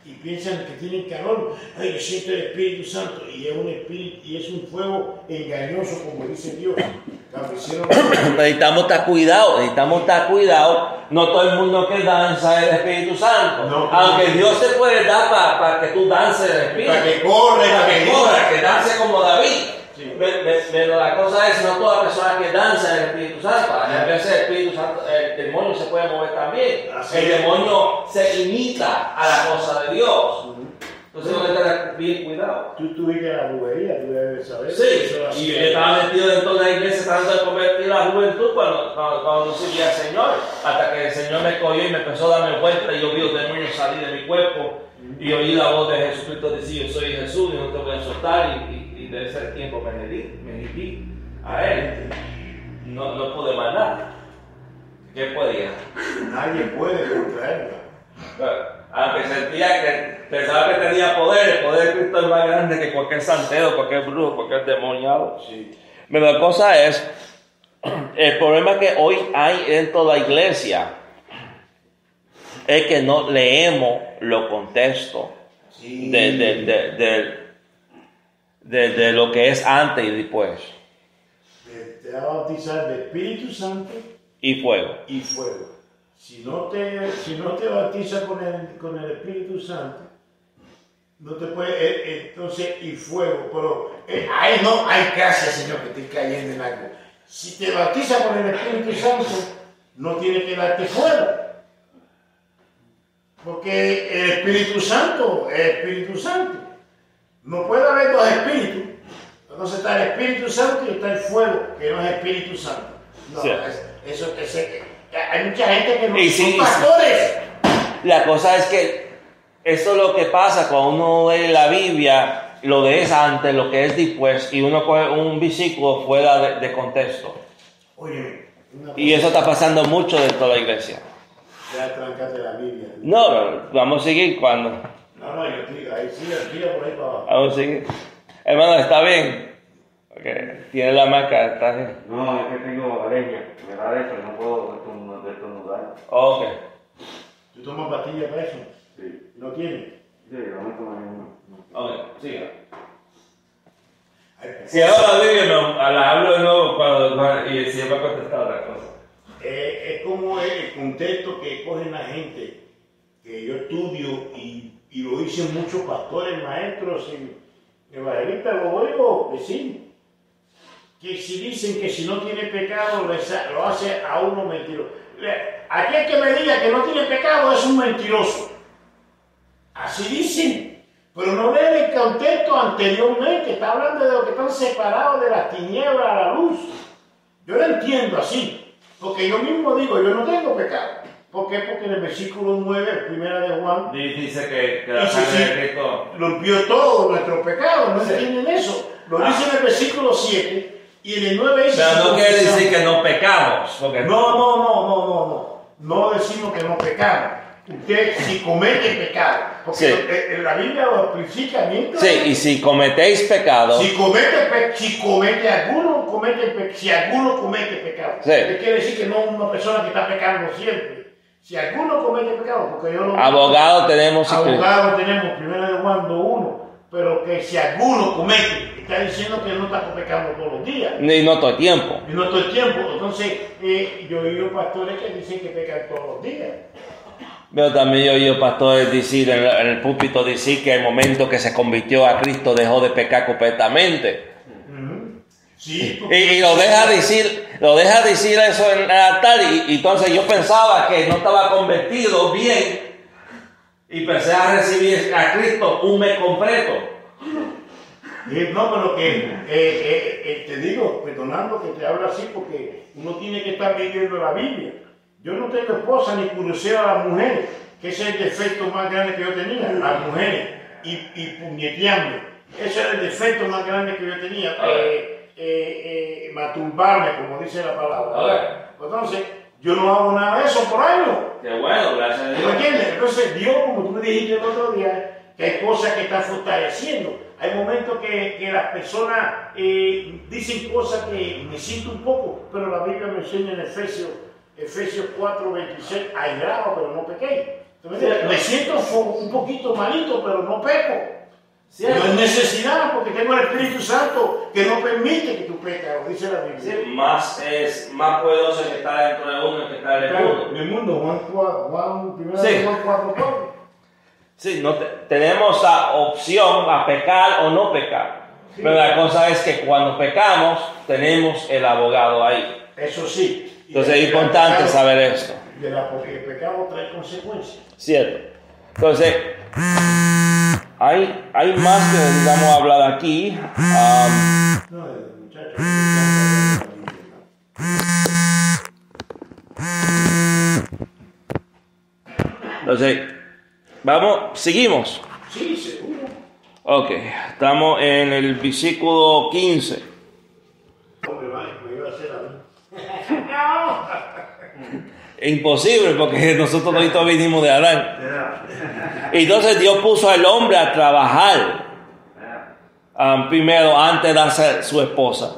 y piensan que tienen calor. Ay, yo siento el Espíritu Santo, y es un espíritu, y es un fuego engañoso, como dice Dios. Necesitamos estar cuidados, necesitamos estar cuidados. No todo el mundo que danza es el Espíritu Santo. No, aunque no. Dios te puede dar para, para que tú dances el Espíritu. Para que corre, para que, que corra, que dance como David. Sí. Pero la cosa es, no toda persona que danza el Espíritu Santo. A veces el Espíritu Santo, el demonio se puede mover también. Así el es. Demonio se imita a la cosa de Dios. Uh-huh. Entonces no hay que tener bien cuidado. Tú estuviste en la brujería, tú debes saber. Sí, y yo estaba metido dentro de la iglesia tratando de convertir la juventud cuando, cuando, cuando no servía al Señor, hasta que el Señor me cogió y me empezó a darme vuelta y yo vi los demonios salir de mi cuerpo y oí la voz de Jesucristo decir: yo soy Jesús y no te voy a soltar, y, y, y de ese tiempo me rendí, me rendí a Él. No, no pude más nada. ¿Qué podía? Nadie puede contraerla. Aunque sentía que pensaba que tenía poder, el poder de Cristo es más grande que cualquier santero, cualquier brujo, cualquier demoniado. Sí. Pero la cosa es, el problema que hoy hay dentro de la iglesia es que no leemos los contextos sí. de, de, de, de, de, de lo que es antes y después. Te va a bautizar de Espíritu Santo y fuego. Y fuego. Si no te, si no te bautizas con el, con el Espíritu Santo, no te puede, eh, entonces, y fuego, pero eh, ahí no hay gracias, Señor, que estoy cayendo en algo. Si te bautizas con el Espíritu Santo, no tiene que darte fuego. Porque el Espíritu Santo es el Espíritu Santo. No puede haber dos espíritus. Entonces está el Espíritu Santo y está el fuego, que no es Espíritu Santo. No, sí. es, eso es... Hay mucha gente que no y son sí, pastores. Sí. La cosa es que eso es lo que pasa cuando uno lee la Biblia, lo de es antes, lo que es después, y uno coge un versículo fuera de, de contexto. Oye, y eso está pasando mucho dentro de la iglesia. Ya trancaste la Biblia. No, no, vamos a seguir cuando. No, no, yo tiro, ahí sigue, tira por ahí para abajo. Vamos a seguir. Hermano, ¿está bien? Okay. ¿Tiene la marca? ¿Está bien? No, es que tengo alergia, me da eso y no puedo estornudar. Ok. ¿Tú tomas pastillas para eso? Sí. ¿No tienes? Sí, no me tomo ninguna. Ok, siga. Si hago la Biblia, no, la hablo de nuevo cuando, cuando, y siempre va a contestar otra cosa. Eh, es como el contexto que cogen la gente, que yo estudio y, y lo dicen muchos pastores, maestros, y evangelistas, lo oigo decir. Que si dicen que si no tiene pecado lo hace a uno mentiroso. Aquel que me diga que no tiene pecado es un mentiroso. Así dicen. Pero no ven el contexto anteriormente. Está hablando de los que están separados de las tinieblas a la luz. Yo lo entiendo así. Porque yo mismo digo, yo no tengo pecado. ¿Por qué? Porque en el versículo nueve, primera de Juan, dice que, que la sangre de Cristo limpió todos nuestros pecados. ¿No sí. entienden eso? Lo ah. dice en el versículo siete. Y en el nueve dice... Pero no quiere decir que no pecamos. Porque... No, no, no, no, no, no. No decimos que no pecamos. Usted si comete pecado. Porque sí. en la Biblia lo explica bien. Sí, y si cometéis pecado... Si comete, pe si comete alguno, comete pe si alguno comete pecado. Sí. ¿Qué quiere decir? Que no una persona que está pecando siempre. Si alguno comete pecado, porque yo lo... Abogado tenemos... Abogado tenemos, primero de Juan dos uno. Pero que si alguno comete, está diciendo que no está pecando todos los días. Y no todo el tiempo. Y no todo el tiempo. Entonces, eh, yo he oído pastores que dicen que pecan todos los días. Pero también yo he oído pastores decir, en, en el púlpito decir que el momento que se convirtió a Cristo dejó de pecar completamente. Uh-huh. Sí. Y, y lo deja decir, lo deja decir eso en el altar y, y entonces yo pensaba que no estaba convertido bien. Y empecé a recibir a Cristo un mes completo. Eh, no, pero que eh, eh, eh, te digo, perdonando que te hablo así, porque uno tiene que estar viviendo la Biblia. Yo no tengo esposa ni curuseo a las mujeres, que ese es el defecto más grande que yo tenía, las mujeres, y, y puñeteando. Ese era el defecto más grande que yo tenía, eh, eh, eh, masturbarme, como dice la palabra. Entonces, yo no hago nada de eso por años. Qué bueno, gracias a Dios. ¿Me entiendes? Entonces, Dios, como tú me dijiste el otro día, que hay cosas que están fortaleciendo. Hay momentos que, que las personas eh, dicen cosas que me siento un poco, pero la Biblia me enseña en Efesios, Efesios cuatro, veintiséis, airaos, pero no pequéis. Me siento un poquito malito, pero no peco. ¿Cierto? No es necesidad, porque tengo el Espíritu Santo que no permite que tú pecas, dice la Biblia. Sí, más es más poderoso el que está dentro de uno que está en el Claro, mundo. en el mundo, Juan, Juan, primero Sí. Juan cuatro cuatro. Sí, no te- tenemos la opción a pecar o no pecar. Sí. Pero la cosa es que cuando pecamos, tenemos el abogado ahí. Eso sí. Entonces Y es el importante pecado- saber esto. De la, porque el pecado trae consecuencias. Cierto. Entonces, hay, hay más que necesitamos hablar aquí. Um, No, el muchacho. el entonces, vamos, seguimos. Sí, seguro. Ok, estamos en el versículo quince. Hombre, va, me iba a hacer a mí. Imposible porque nosotros todos vinimos de Adán. Entonces Dios puso al hombre a trabajar um, primero antes de hacer su esposa.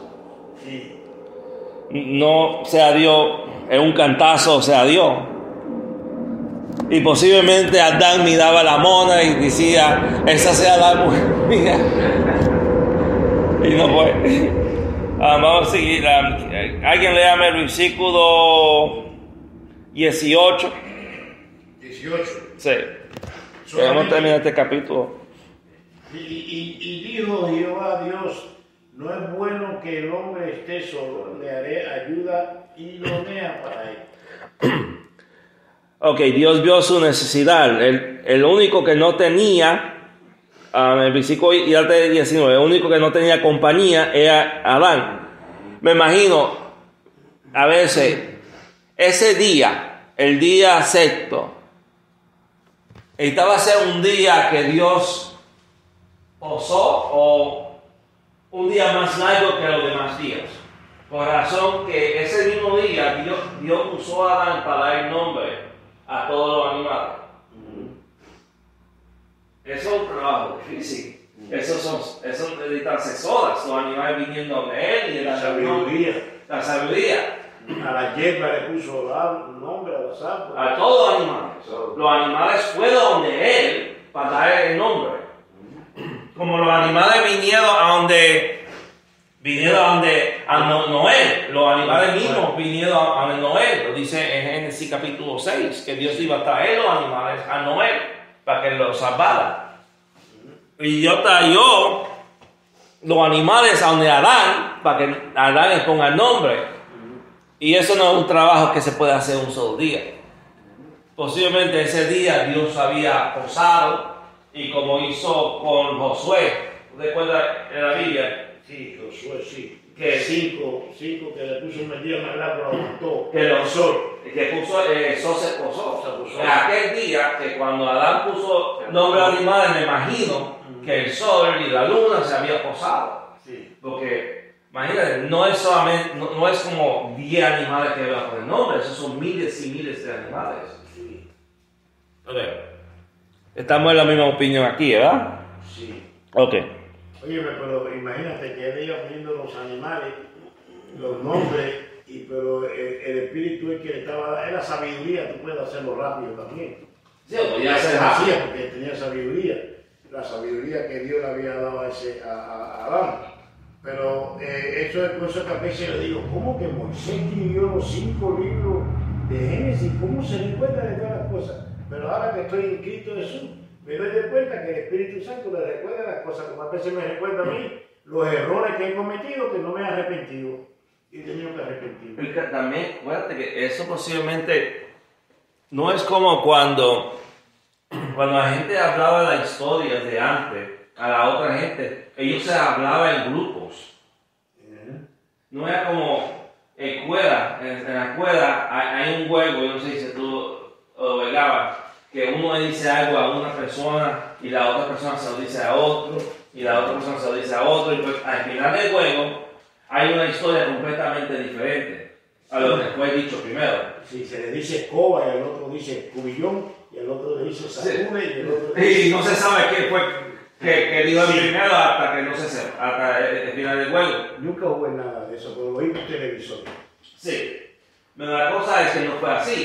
No sea Dios, es un cantazo, sea Dios. Y posiblemente Adán miraba la mona y decía, esa sea la mujer mía. Y no fue. Um, vamos a seguir. Um, alguien léame el versículo dieciocho. dieciocho. Sí. Queremos terminar este capítulo. Y, y, y dijo Jehová Dios, no es bueno que el hombre esté solo, le haré ayuda idónea para él. Ok, Dios vio su necesidad. El, el único que no tenía, um, el versículo diecinueve, el único que no tenía compañía era Adán. Me imagino, a veces, ese día, el día sexto, estaba a ser un día que Dios posó o un día más largo que los demás días. Por razón que ese mismo día Dios, Dios usó a Adán para dar nombre a todos los animales. Eso es un trabajo difícil. Eso son, eso necesitan seis horas, los animales viniendo de él y de la Sabiduría. La sabiduría. A la hierba le puso nombre a los árboles. A todos los animales. Los animales fueron donde él para dar el nombre. Como los animales vinieron a donde vinieron a donde a No- Noé. Los animales mismos vinieron a donde Noé. Lo dice en Génesis capítulo seis, que Dios iba a traer los animales a Noé para que los salvara. Y Dios trayó los animales a donde Adán para que Adán les ponga el nombre. Y eso no es un trabajo que se puede hacer un solo día. Posiblemente ese día Dios había posado y como hizo con Josué, ¿recuerdas en la Biblia? Sí, Josué, sí. Que cinco, cinco que le puso un día más largo, lo aguantó. que los sol, que puso eh, sol se posó. Se posó. En aquel día que cuando Adán puso nombre a animales, me imagino que el sol y la luna se había posado. Sí. Porque imagínate, no es solamente, no, no es como diez animales que van a poner nombre, esos son miles y miles de animales. Sí. Ok. Estamos en la misma opinión aquí, ¿verdad? Sí. Ok. Óyeme, pero imagínate que él iba poniendo los animales, los nombres, y, pero el, el espíritu es que le estaba, era sabiduría, tú puedes hacerlo rápido también. Sí, podía Se ser así. hacía porque tenía sabiduría, la sabiduría que Dios le había dado a, ese, a, a- a Adán. Pero eh, eso es cosa que a veces le digo, ¿cómo que Moisés escribió los cinco libros de Génesis? ¿Cómo se recuerda de todas las cosas? Pero ahora que estoy en Cristo Jesús, me doy de cuenta que el Espíritu Santo le recuerda las cosas, como a veces me recuerda a mí los errores que he cometido, que no me he arrepentido y he tenido que arrepentirme. Porque también, acuérdate que eso posiblemente no es como cuando, cuando la gente hablaba de las historias de antes a la otra gente, ellos se hablaban en grupos. No era como escuela, en, en la escuela hay, hay un juego, yo no sé si tú lo velabas, que uno le dice algo a una persona y la otra persona se lo dice a otro y la otra persona se lo dice a otro y pues al final del juego hay una historia completamente diferente a lo que fue dicho primero. Si se le dice escoba y el otro dice cubillón y el otro le dice sacude y el otro le Y dice... no se sabe qué fue que, que dijo el Sí. primero hasta que no se sepa, hasta el, el final del juego. Nunca hubo nada de eso, pero lo oí por televisor. Sí, pero la cosa es que no fue así.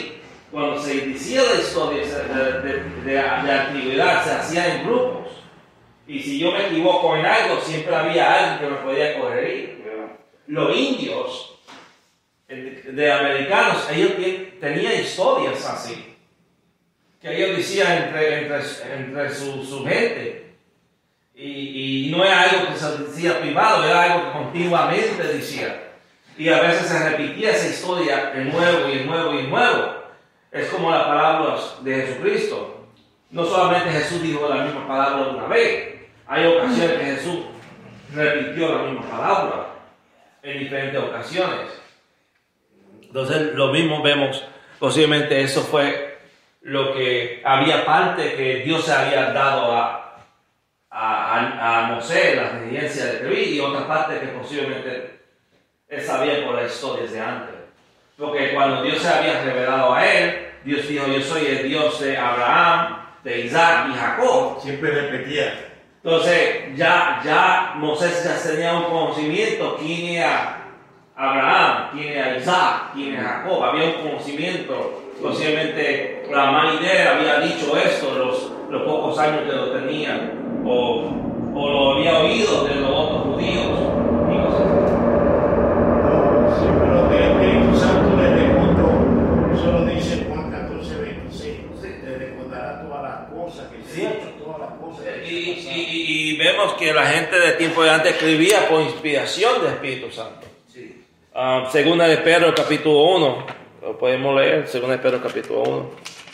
cuando se decía la historia de, de, de, de antigüedad, se hacía en grupos. Y si yo me equivoco en algo, siempre había alguien que me podía corregir. Los indios de, de americanos, ellos tenían historias así, que ellos decían entre, entre, entre su, su gente. Y, y no era algo que se decía privado, era algo que continuamente decía. Y a veces se repetía esa historia de nuevo y de nuevo y de nuevo. Es como las palabras de Jesucristo. No solamente Jesús dijo la misma palabra una vez. Hay ocasiones que Jesús repitió la misma palabra en diferentes ocasiones. Entonces lo mismo vemos, posiblemente eso fue lo que había parte que Dios se había dado a, a, a, a Moisés, la experiencia de escribir, y otra parte que posiblemente él sabía por las historias de antes. Porque cuando Dios se había revelado a él, Dios dijo, yo soy el Dios de Abraham, de Isaac y Jacob. Siempre repetía. Entonces ya, ya Moisés ya tenía un conocimiento quién era Abraham, quién era Isaac, quién era Jacob. Había un conocimiento, posiblemente la marinera había dicho esto los, los pocos años que lo tenía, o, o lo había oído de los otros judíos y cosas así. No, siempre lo que el Espíritu Santo le recordó, solo dice Juan catorce, veintiséis, le recordará todas las cosas que se han hecho, todas las cosas que Y, se han pasado. y, y vemos que la gente de tiempo de antes escribía por inspiración del Espíritu Santo. Sí. Uh, segunda de Pedro capítulo uno, lo podemos leer, segunda de Pedro capítulo uno.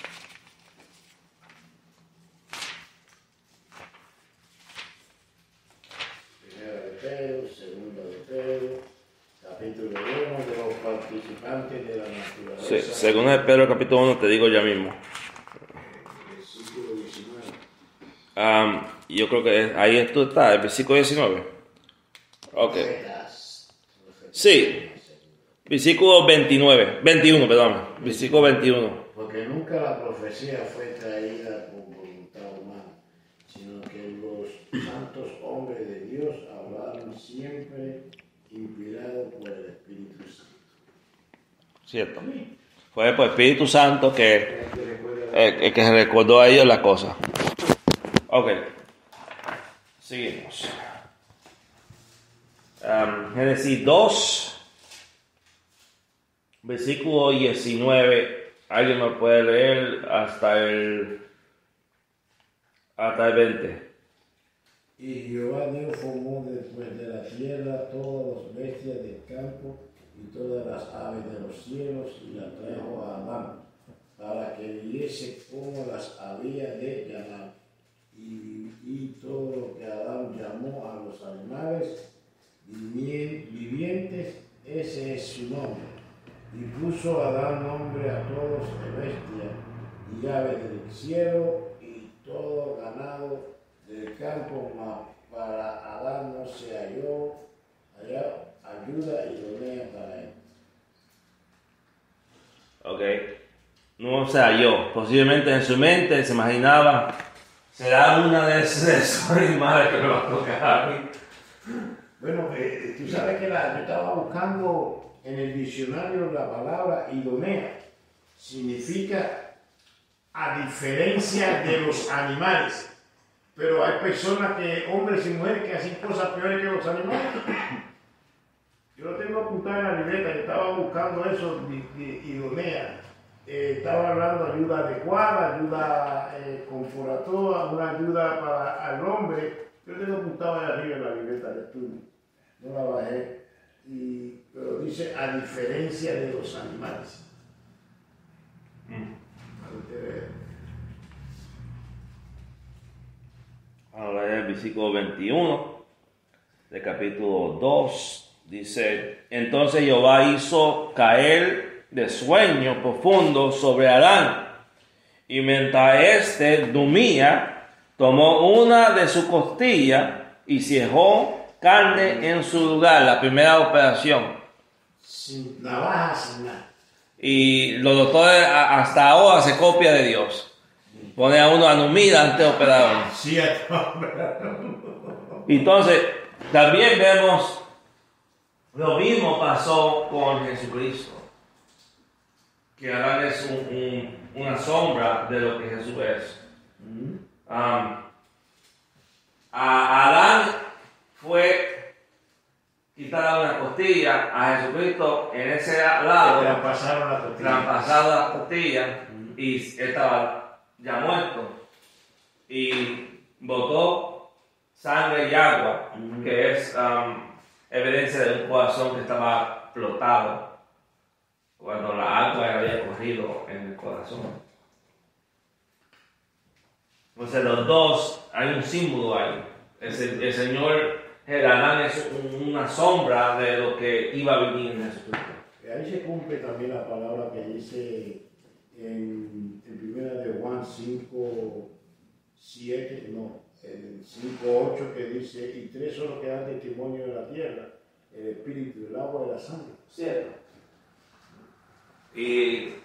Primera de Pedro, segunda de Pedro, capítulo uno de los participantes de la naturaleza. Sí, segunda de Pedro capítulo uno, te digo ya mismo. Versículo diecinueve. Um, yo creo que ahí esto está, el versículo diecinueve. Ok. Profetas. Sí, versículo veintinueve, veintiuno, perdón, versículo veintiuno. Porque nunca la profecía fue traída por voluntad humana, sino que los santos hombres de Dios hablaron siempre inspirados por el Espíritu Santo. Cierto. Fue por el Espíritu Santo que, El que recuerda la- eh, que recordó a ellos la cosa. Ok. Seguimos. Um, Génesis dos, versículo diecinueve. ¿Alguien me puede leer hasta el, hasta el veinte? Y Jehová Dios formó después de la tierra todas las bestias del campo y todas las aves de los cielos y las trajo a Adán para que viese cómo las había de llamar. Y, y todo lo que Adán llamó a los animales vivi- vivientes, ese es su nombre. Y puso Adán nombre a todos de bestia y aves del cielo y todo ganado del campo, mas para Adán no se halló halló ayuda idónea para él. Ok. No se halló. Posiblemente en su mente se imaginaba, será una de esos, de esos animales que me va a tocar a mí. Bueno, eh, tú sabes que la, yo estaba buscando en el diccionario la palabra idónea. Significa a diferencia de los animales. Pero hay personas que, hombres y mujeres, que hacen cosas peores que los animales. Yo lo tengo apuntado en la libreta, yo estaba buscando eso, de, de idónea. Eh, estaba hablando de ayuda adecuada, ayuda eh, confortadora, una ayuda para al hombre. Yo tengo apuntado ahí arriba en la libreta de estudio. No la bajé. Y, pero dice a diferencia de los animales. Para usted ver. Ahora el versículo veintiuno del capítulo dos dice: Entonces Jehová hizo caer de sueño profundo sobre Adán, y mientras éste dormía, tomó una de sus costillas y cejó carne en su lugar, la primera operación. Sin navaja, sin nada. Y los doctores a- hasta ahora se copia de Dios. Pone a uno a dormir antes de operar. Sí, Entonces, también vemos lo mismo pasó con Jesucristo. que Adán es un, un, una sombra de lo que Jesús es. Um, a Adán fue quitada una costilla, a Jesucristo en ese lado Le pasaron la costilla. traspasado la costilla uh-huh. y él estaba ya muerto y botó sangre y agua, uh-huh. que es um, evidencia de un corazón que estaba explotado cuando la agua había corrido en el corazón. Entonces los dos, hay un símbolo ahí. El, el Señor, el Adán es una sombra de lo que iba a venir en Jesucristo. Ahí se cumple también la palabra que dice en, en primera de Juan cinco, siete, no, en cinco, ocho, que dice, y tres son los que dan testimonio de la tierra, el espíritu, el agua y la sangre. Cierto. Y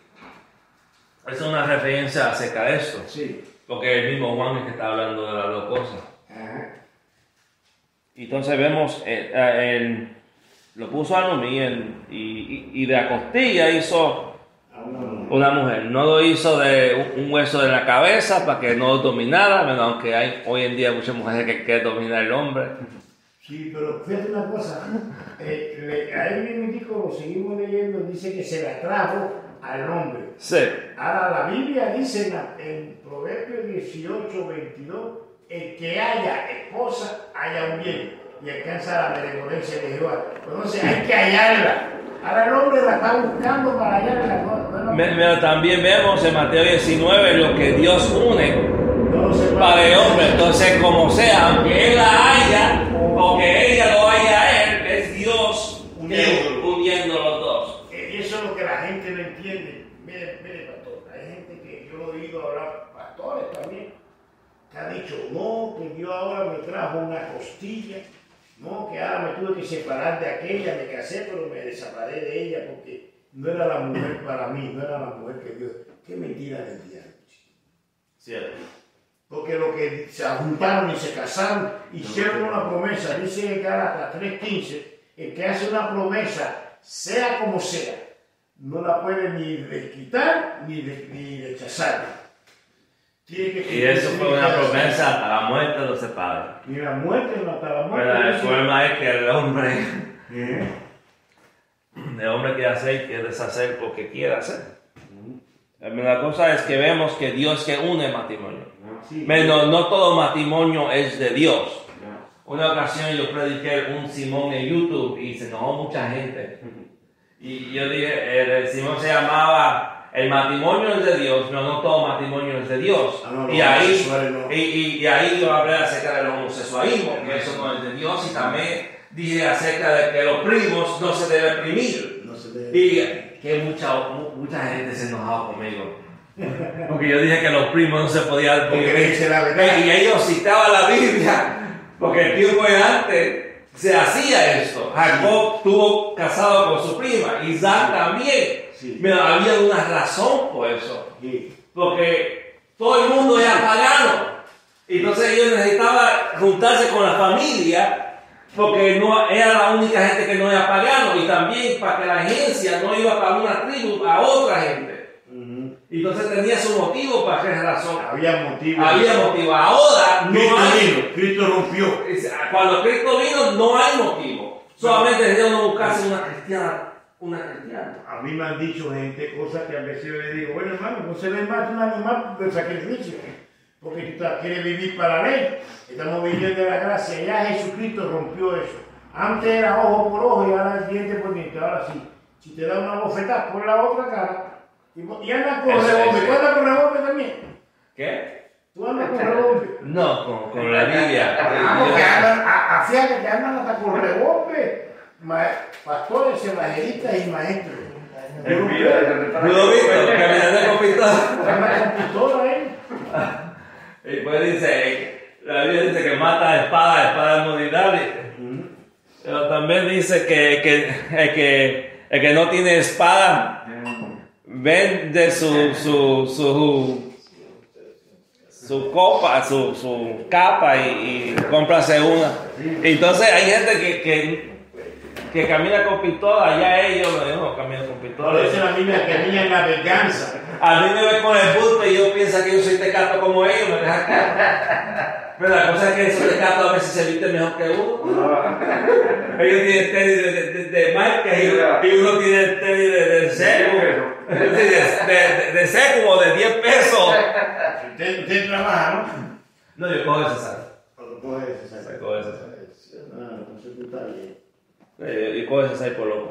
es una referencia acerca de esto. Sí. Porque el mismo Juan es que está hablando de las dos cosas. Ajá. Entonces vemos, eh, eh, el, lo puso a Noemí en, y, y, y de la costilla hizo una mujer. No lo hizo de un, un hueso de la cabeza para que no lo dominara, bueno, aunque hay hoy en día muchas mujeres que quieren dominar al hombre. Sí, pero fíjate una cosa, eh, le, ahí mismo lo seguimos leyendo, dice que se la trajo al hombre. Sí. Ahora la Biblia dice en, en Proverbios dieciocho, veintidós, el que haya esposa, haya un bien y alcanza la benevolencia de Jehová. Entonces hay que hallarla. Ahora el hombre la está buscando para hallarla. No, no, no. Pero también vemos en Mateo diecinueve lo que Dios une No se para el hombre. Entonces, como sea, aunque él la haya o que ella lo haya a él, es Dios uniendo, uniendo los dos. Eso es lo que la gente no entiende. Mire, mire, pastor, hay gente que yo lo he oído hablar, pastores también, que han dicho, no, que Dios ahora me trajo una costilla, no, que ahora me tuve que separar de aquella, me casé, pero me desaparé de ella porque no era la mujer para mí, no era la mujer que Dios. Qué mentira del diablo. Cierto. Porque lo que se juntaron y se casaron, hicieron una promesa, dice en Gálatas tres quince, el que hace una promesa, sea como sea, no la puede ni desquitar ni, de, ni rechazar. Tiene que y eso fue una promesa hasta la muerte los separa. Ni la muerte, no hasta la muerte. Pero el problema es que el hombre, ¿Eh? el hombre quiere hacer y quiere deshacer lo que quiere hacer. La cosa es que vemos que Dios que une matrimonio. Sí. Pero no todo matrimonio es de Dios. Una ocasión yo prediqué un Simón en YouTube y se enojó mucha gente. Y yo dije, el, el Simón se llamaba El matrimonio es de Dios, pero no todo matrimonio es de Dios. Ah, no, y, ahí, no. y, y, y ahí yo hablé acerca del homosexualismo, que eso no es de Dios, y también dije acerca de que los primos no se deben primir. No se debe. Y que mucha, mucha gente se enojaba conmigo. Porque yo dije que los primos no se podían Porque dice la verdad. y ellos citaban la Biblia, porque el tiempo de antes se hacía esto. Jacob estuvo casado con su prima, Isaac también. Sí. Pero había una razón por eso. Sí. Porque todo el mundo era pagano. Entonces ellos necesitaban juntarse con la familia, porque no era la única gente que no era pagano. Y también para que la agencia no iba para una tribu, a otra gente. Entonces tenía su motivo para qué razón. Había motivo. Había motivo. Ahora no Cristo hay. vino, Cristo rompió. Cuando Cristo vino no hay motivo. Solamente debemos buscarse una cristiana. Una cristiana. A mí me han dicho gente cosas que a veces yo le digo, bueno hermano, no se le mata un animal de sacrificio. Porque tú quieres vivir para la ley. Estamos viviendo de la gracia. Ya Jesucristo rompió eso. Antes era ojo por ojo y ahora es diente por diente. Ahora sí. Si te da una bofetada por la otra cara. Y andas con revólver. ¿Tú andas con revólver también? ¿Qué? ¿Tú andas con revólver? No, con, con la Biblia. Ah, porque andan, a, a fíjate que andan hasta con revólver. Ma, pastores, evangelistas y maestros. ¿Tú lo viste? Caminando con pistola. Andan con pistola, ¿eh? Y pues dice, la Biblia dice que mata espada, espada de movilidad. Pero también dice que, que, el que el que no tiene espada vende su, su, su, su copa, su, su capa y, y cómprase una. Entonces hay gente que, que que camina con pistola, ya ellos me dijo, camina con pistola. Por eso la Biblia tenía la venganza. A mí me ven con el bulto y yo pienso que yo soy tecato como ellos, me dejan caer. Pero la cosa es que esos tecatos a veces se visten mejor que uno. Ellos tienen tenis de, de, de, de marca y, y uno tiene tenis de, de seco. De, de, de seco o de diez pesos. Usted, usted trabaja, ¿no? No, yo cojo ese sal. ¿O coge ese saco? Yo cojo ese sal. No, entonces tú estás bien. Yo, yo cojo ese sal por loco.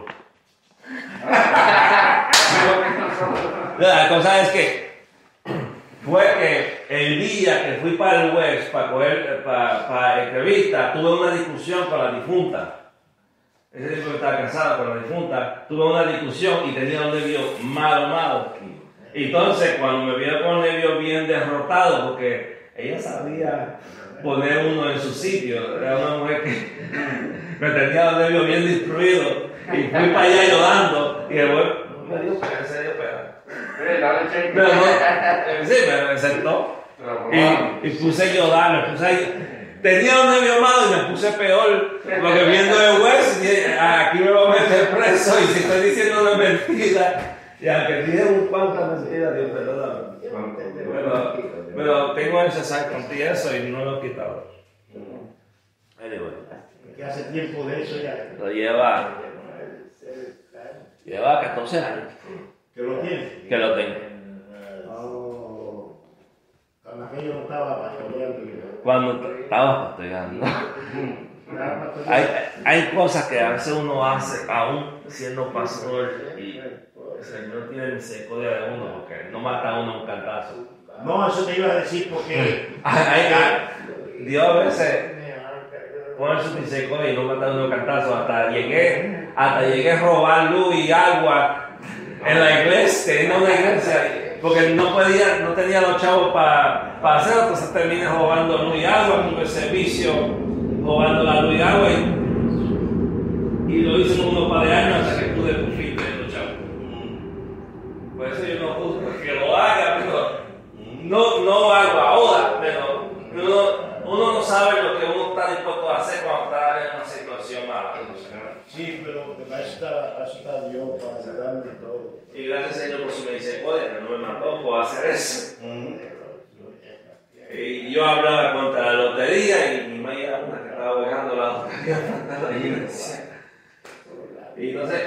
La cosa es que fue que el día que fui para el West para coger para, para entrevista, tuve una discusión con la difunta. Ese tipo que estaba casado con la difunta, tuve una discusión y tenía los nervios malo, malo. Entonces, cuando me vieron con los nervios bien derrotados, porque ella sabía poner uno en su sitio, era una mujer que me tenía los nervios bien destruidos, y fui para allá llorando, y el güey me dio pena, se dio pena. Pero no, sí, me sentó, y, y puse a llorar, me puse a tenía los nervios malos y me puse peor, porque viendo el West, aquí me voy a meter preso, y si estoy diciendo una mentira, y aunque dije un cuantas mentiras, Dios perdóname. Pero, pero tengo ese saco y eso y no lo he quitado. Anyway. Que hace tiempo de eso ya. Lo lleva, lleva catorce años ¿Que lo tiene? que lo tengo. Oh, cuando aquello no estaba pastoreando. Cuando estaba pastoreando. Hay, hay cosas que a veces uno hace, aún siendo pastor, y el Señor tiene misericordia de uno, porque no mata a uno un cantazo. No, eso te iba a decir porque Ay, ay, Dios a veces pone su misericordia y no mata a uno un cantazo. Hasta llegué, hasta llegué a robar luz y agua en la iglesia, teniendo una iglesia, porque no podía, no tenía los chavos para pa hacerlo, entonces terminé robando luz y agua, tuve servicio robando la luz y agua, y, y lo hice por unos par de años hasta que pude cumplir los chavos. Por eso yo no juzgo que lo haga, pero no, no hago ahora, pero uno, uno no sabe lo que uno está dispuesto a hacer cuando está en una situación mala. sí, pero para eso está, para eso está Dios, para ayudarme y todo. Y gracias Señor por su misericordia, que no me mató por hacer eso. Y yo hablaba contra la lotería y mi madre era una que estaba dejando la lotería frente a la iglesia. Y entonces,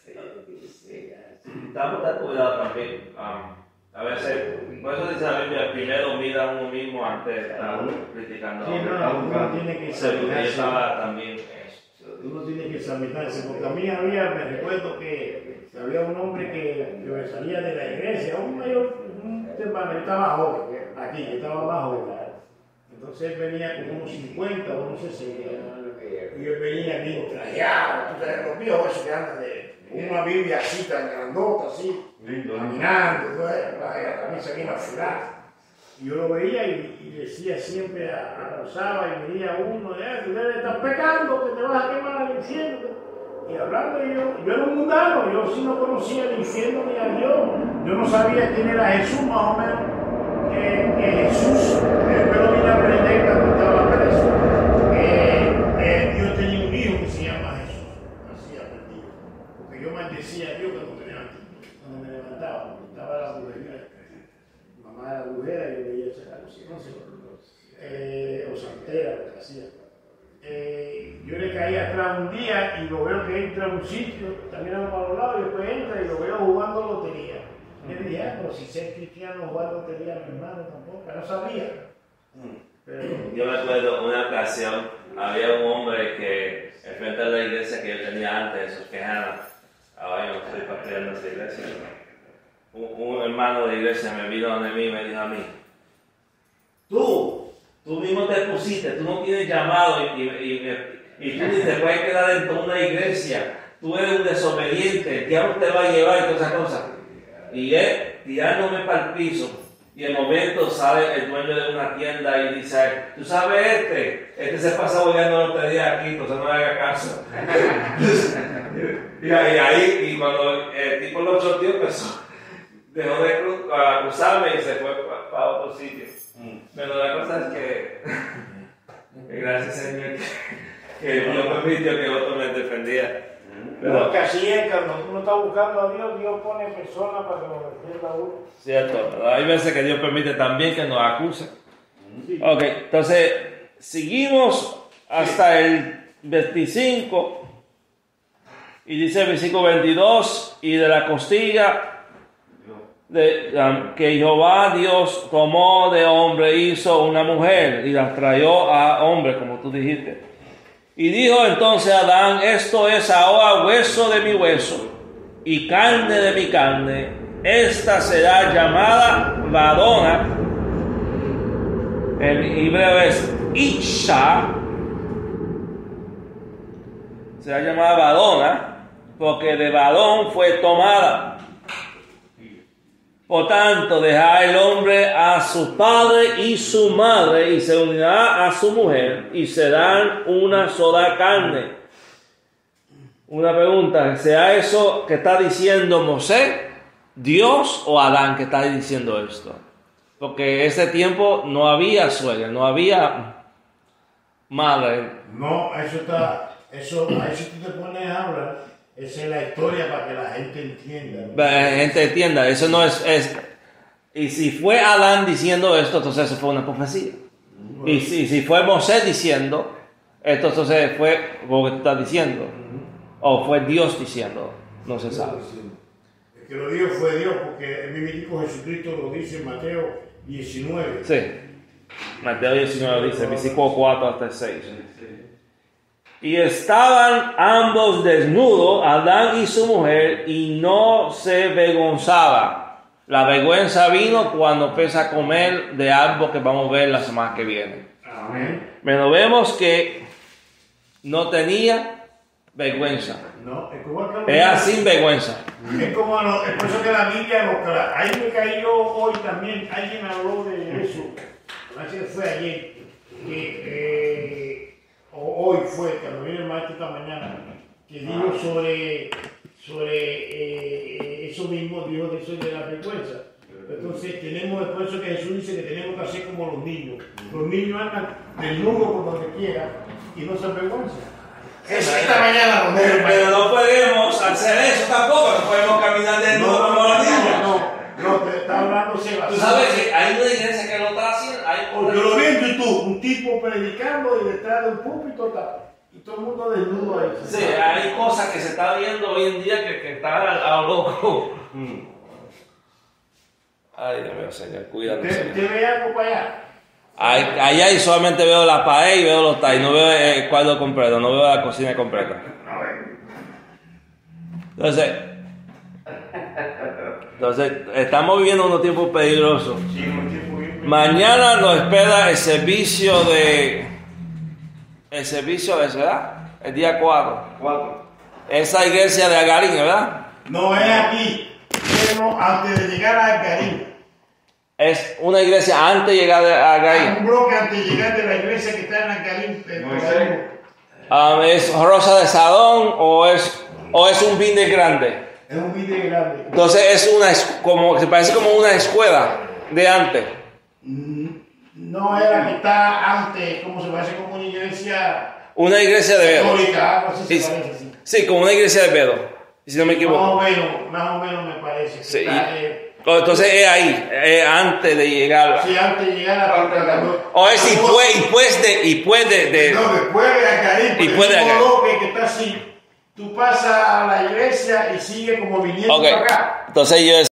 estamos tan cuidados también. Um, a veces, por eso dice la Biblia, primero mira a uno mismo antes de estar criticando a Sí, otro. no, uno tiene que Se yo examinarse. estaba también. Uno tiene que examinarse, porque a mí había, me recuerdo que había un hombre que, que salía de la iglesia, un mayor, un hermano, yo estaba joven, aquí, yo estaba más joven. Entonces él venía con unos cincuenta o unos sesenta, y él venía bien trajeado, tú sabes, los viejos esos que andan de una Biblia así, tan grandota, así, caminando, entonces, la camisa bien afilada. Y yo lo veía y, y decía siempre, acusaba y venía uno, eh, tú debes estar pecando, que te vas a quemar al infierno. Y hablando yo, yo era un mundano, yo sí no conocía el infierno ni a Dios. Yo no sabía quién era Jesús, más o menos. Que, que Jesús, eh, pero vine a aprender cuando estaba preso, que eh, Dios tenía un hijo que se llama Jesús. Así aprendí. Porque yo maldecía a Dios cuando me levantaba, cuando me levantaba, porque estaba la brujería. Mamá era brujera y yo veía esa cosa, no sé, eh, o santera, lo que hacía. Eh, yo le caí atrás un día y lo veo que entra a un sitio, caminando para los lados y después entra y lo veo jugando lotería. Y le dije, ah, pero si ser cristiano jugar lotería, mi hermano tampoco, no sabía. Pero, Yo me acuerdo una ocasión, había un hombre que enfrente de la iglesia que yo tenía antes, en Susquehanna, ahora yo no estoy pastoreando esa iglesia, un, un hermano de iglesia me vino donde mí y me dijo a mí, tú, tú mismo te pusiste, tú no tienes llamado y, y, y, y tú ni te puedes quedar dentro de una iglesia, tú eres un desobediente, ¿qué a te va a llevar y todas esas cosas? Y él tirándome para el piso, y en el momento sale el dueño de una tienda y dice, tú sabes este, este se pasa boleando lotería aquí, entonces no le haga caso. y, y ahí, y cuando el tipo lo choteó, pues dejó de acusarme y se fue para pa otro sitio. Mm. Pero la cosa es que, que gracias Señor, que, que Dios permitió que otro me defendiera. No, que así es, cuando uno está buscando a Dios, Dios pone personas para que lo defienda a uno. Cierto, hay veces que Dios permite también que nos acusen. Sí. Ok, entonces seguimos hasta el veinticinco y dice el versículo veintidós, y de la costilla de, um, que Jehová Dios tomó de hombre hizo una mujer y la trayó a hombre, como tú dijiste. Y dijo entonces Adán: esto es ahora hueso de mi hueso y carne de mi carne. Esta será llamada varona. En hebreo es Isha. Será llamada varona porque de varón fue tomada. Por tanto, dejará el hombre a su padre y su madre y se unirá a su mujer y serán una sola carne. Una pregunta: ¿será eso que está diciendo Moisés, Dios, o Adán que está diciendo esto? Porque ese tiempo no había suegra, no había madre. No, eso está, eso, a eso tú te pones a hablar. Esa es la historia para que la gente entienda, ¿no? La gente entienda, eso no es, es... Y si fue Adán diciendo esto, entonces eso fue una profecía. Bueno. Y si, si fue Moisés diciendo esto, entonces fue lo que tú estás diciendo. Uh-huh. O fue Dios diciendo, no se sabe. El que lo dijo fue Dios, porque el mismo Jesucristo lo dice en Mateo diecinueve. Sí, Mateo diecinueve dice, versículo cuatro hasta el seis. Y estaban ambos desnudos, Adán y su mujer, y no se avergonzaba. La vergüenza vino cuando empieza a comer de algo que vamos a ver la semana que viene. Amén. Pero vemos que no tenía vergüenza. No, es como que era sin vergüenza. Es como lo, es por eso que la Biblia lo clara. Ahí me caí yo hoy también. Alguien habló de eso. Así que fue ayer. Que, eh, o hoy fue, cuando viene el maestro esta mañana, que dijo sobre, sobre eh, eso mismo, dijo de eso de la vergüenza. Entonces tenemos, por eso que Jesús dice que tenemos que hacer como los niños. Los niños andan desnudos por donde quiera y no se avergüenzan. Esta mañana lo pero, pero no podemos hacer eso tampoco, no podemos caminar desnudos no, como los niños. No, no, te está hablando Sebastián. Tú sabes que hay una iglesia que lo está haciendo. Hay una... Yo lo vi en YouTube, un tipo predicando y detrás de un púlpito está, y todo el mundo desnudo ahí. Sí, hay cosas que se está viendo hoy en día que, que están a, a loco. Mm. Ay, Dios mío, Señor, cuídame. ¿Te, ¿Te ve algo para allá? Ay, allá y solamente veo la pared y veo los tallos, no veo el cuadro completo, no veo la cocina completa. Entonces, entonces estamos viviendo unos tiempos peligrosos. Sí, un tiempo bien. Mañana nos espera el servicio de, el servicio es, ¿verdad? El día cuatro. Cuatro. Esa iglesia de Agarín, ¿verdad? No es aquí, pero antes de llegar a Agarín. Es una iglesia antes de llegar a Agarín. Un bloque antes de llegar de la iglesia que está en Agarín. No sé. Um, ¿Es Rosa de Sadón o es, o es un building grande? Es un video grande. Entonces es una, como, se parece como una escuela de antes. No era que está antes, como se parece como una iglesia Una iglesia de Bedo. católica, algo así Sí, se parece así. sí, como una iglesia de Bedo, si no me Más equivoco. o menos, más o menos me parece. Sí, Está, y- eh, Entonces es ahí, es antes de llegar. sí, antes de llegar a la O es después, después de, después de, de No, después de Agarín, Y después de el mismo Agarín. bloque que está así. Tú pasas a la iglesia y sigue como viniendo Ok, para acá. entonces yo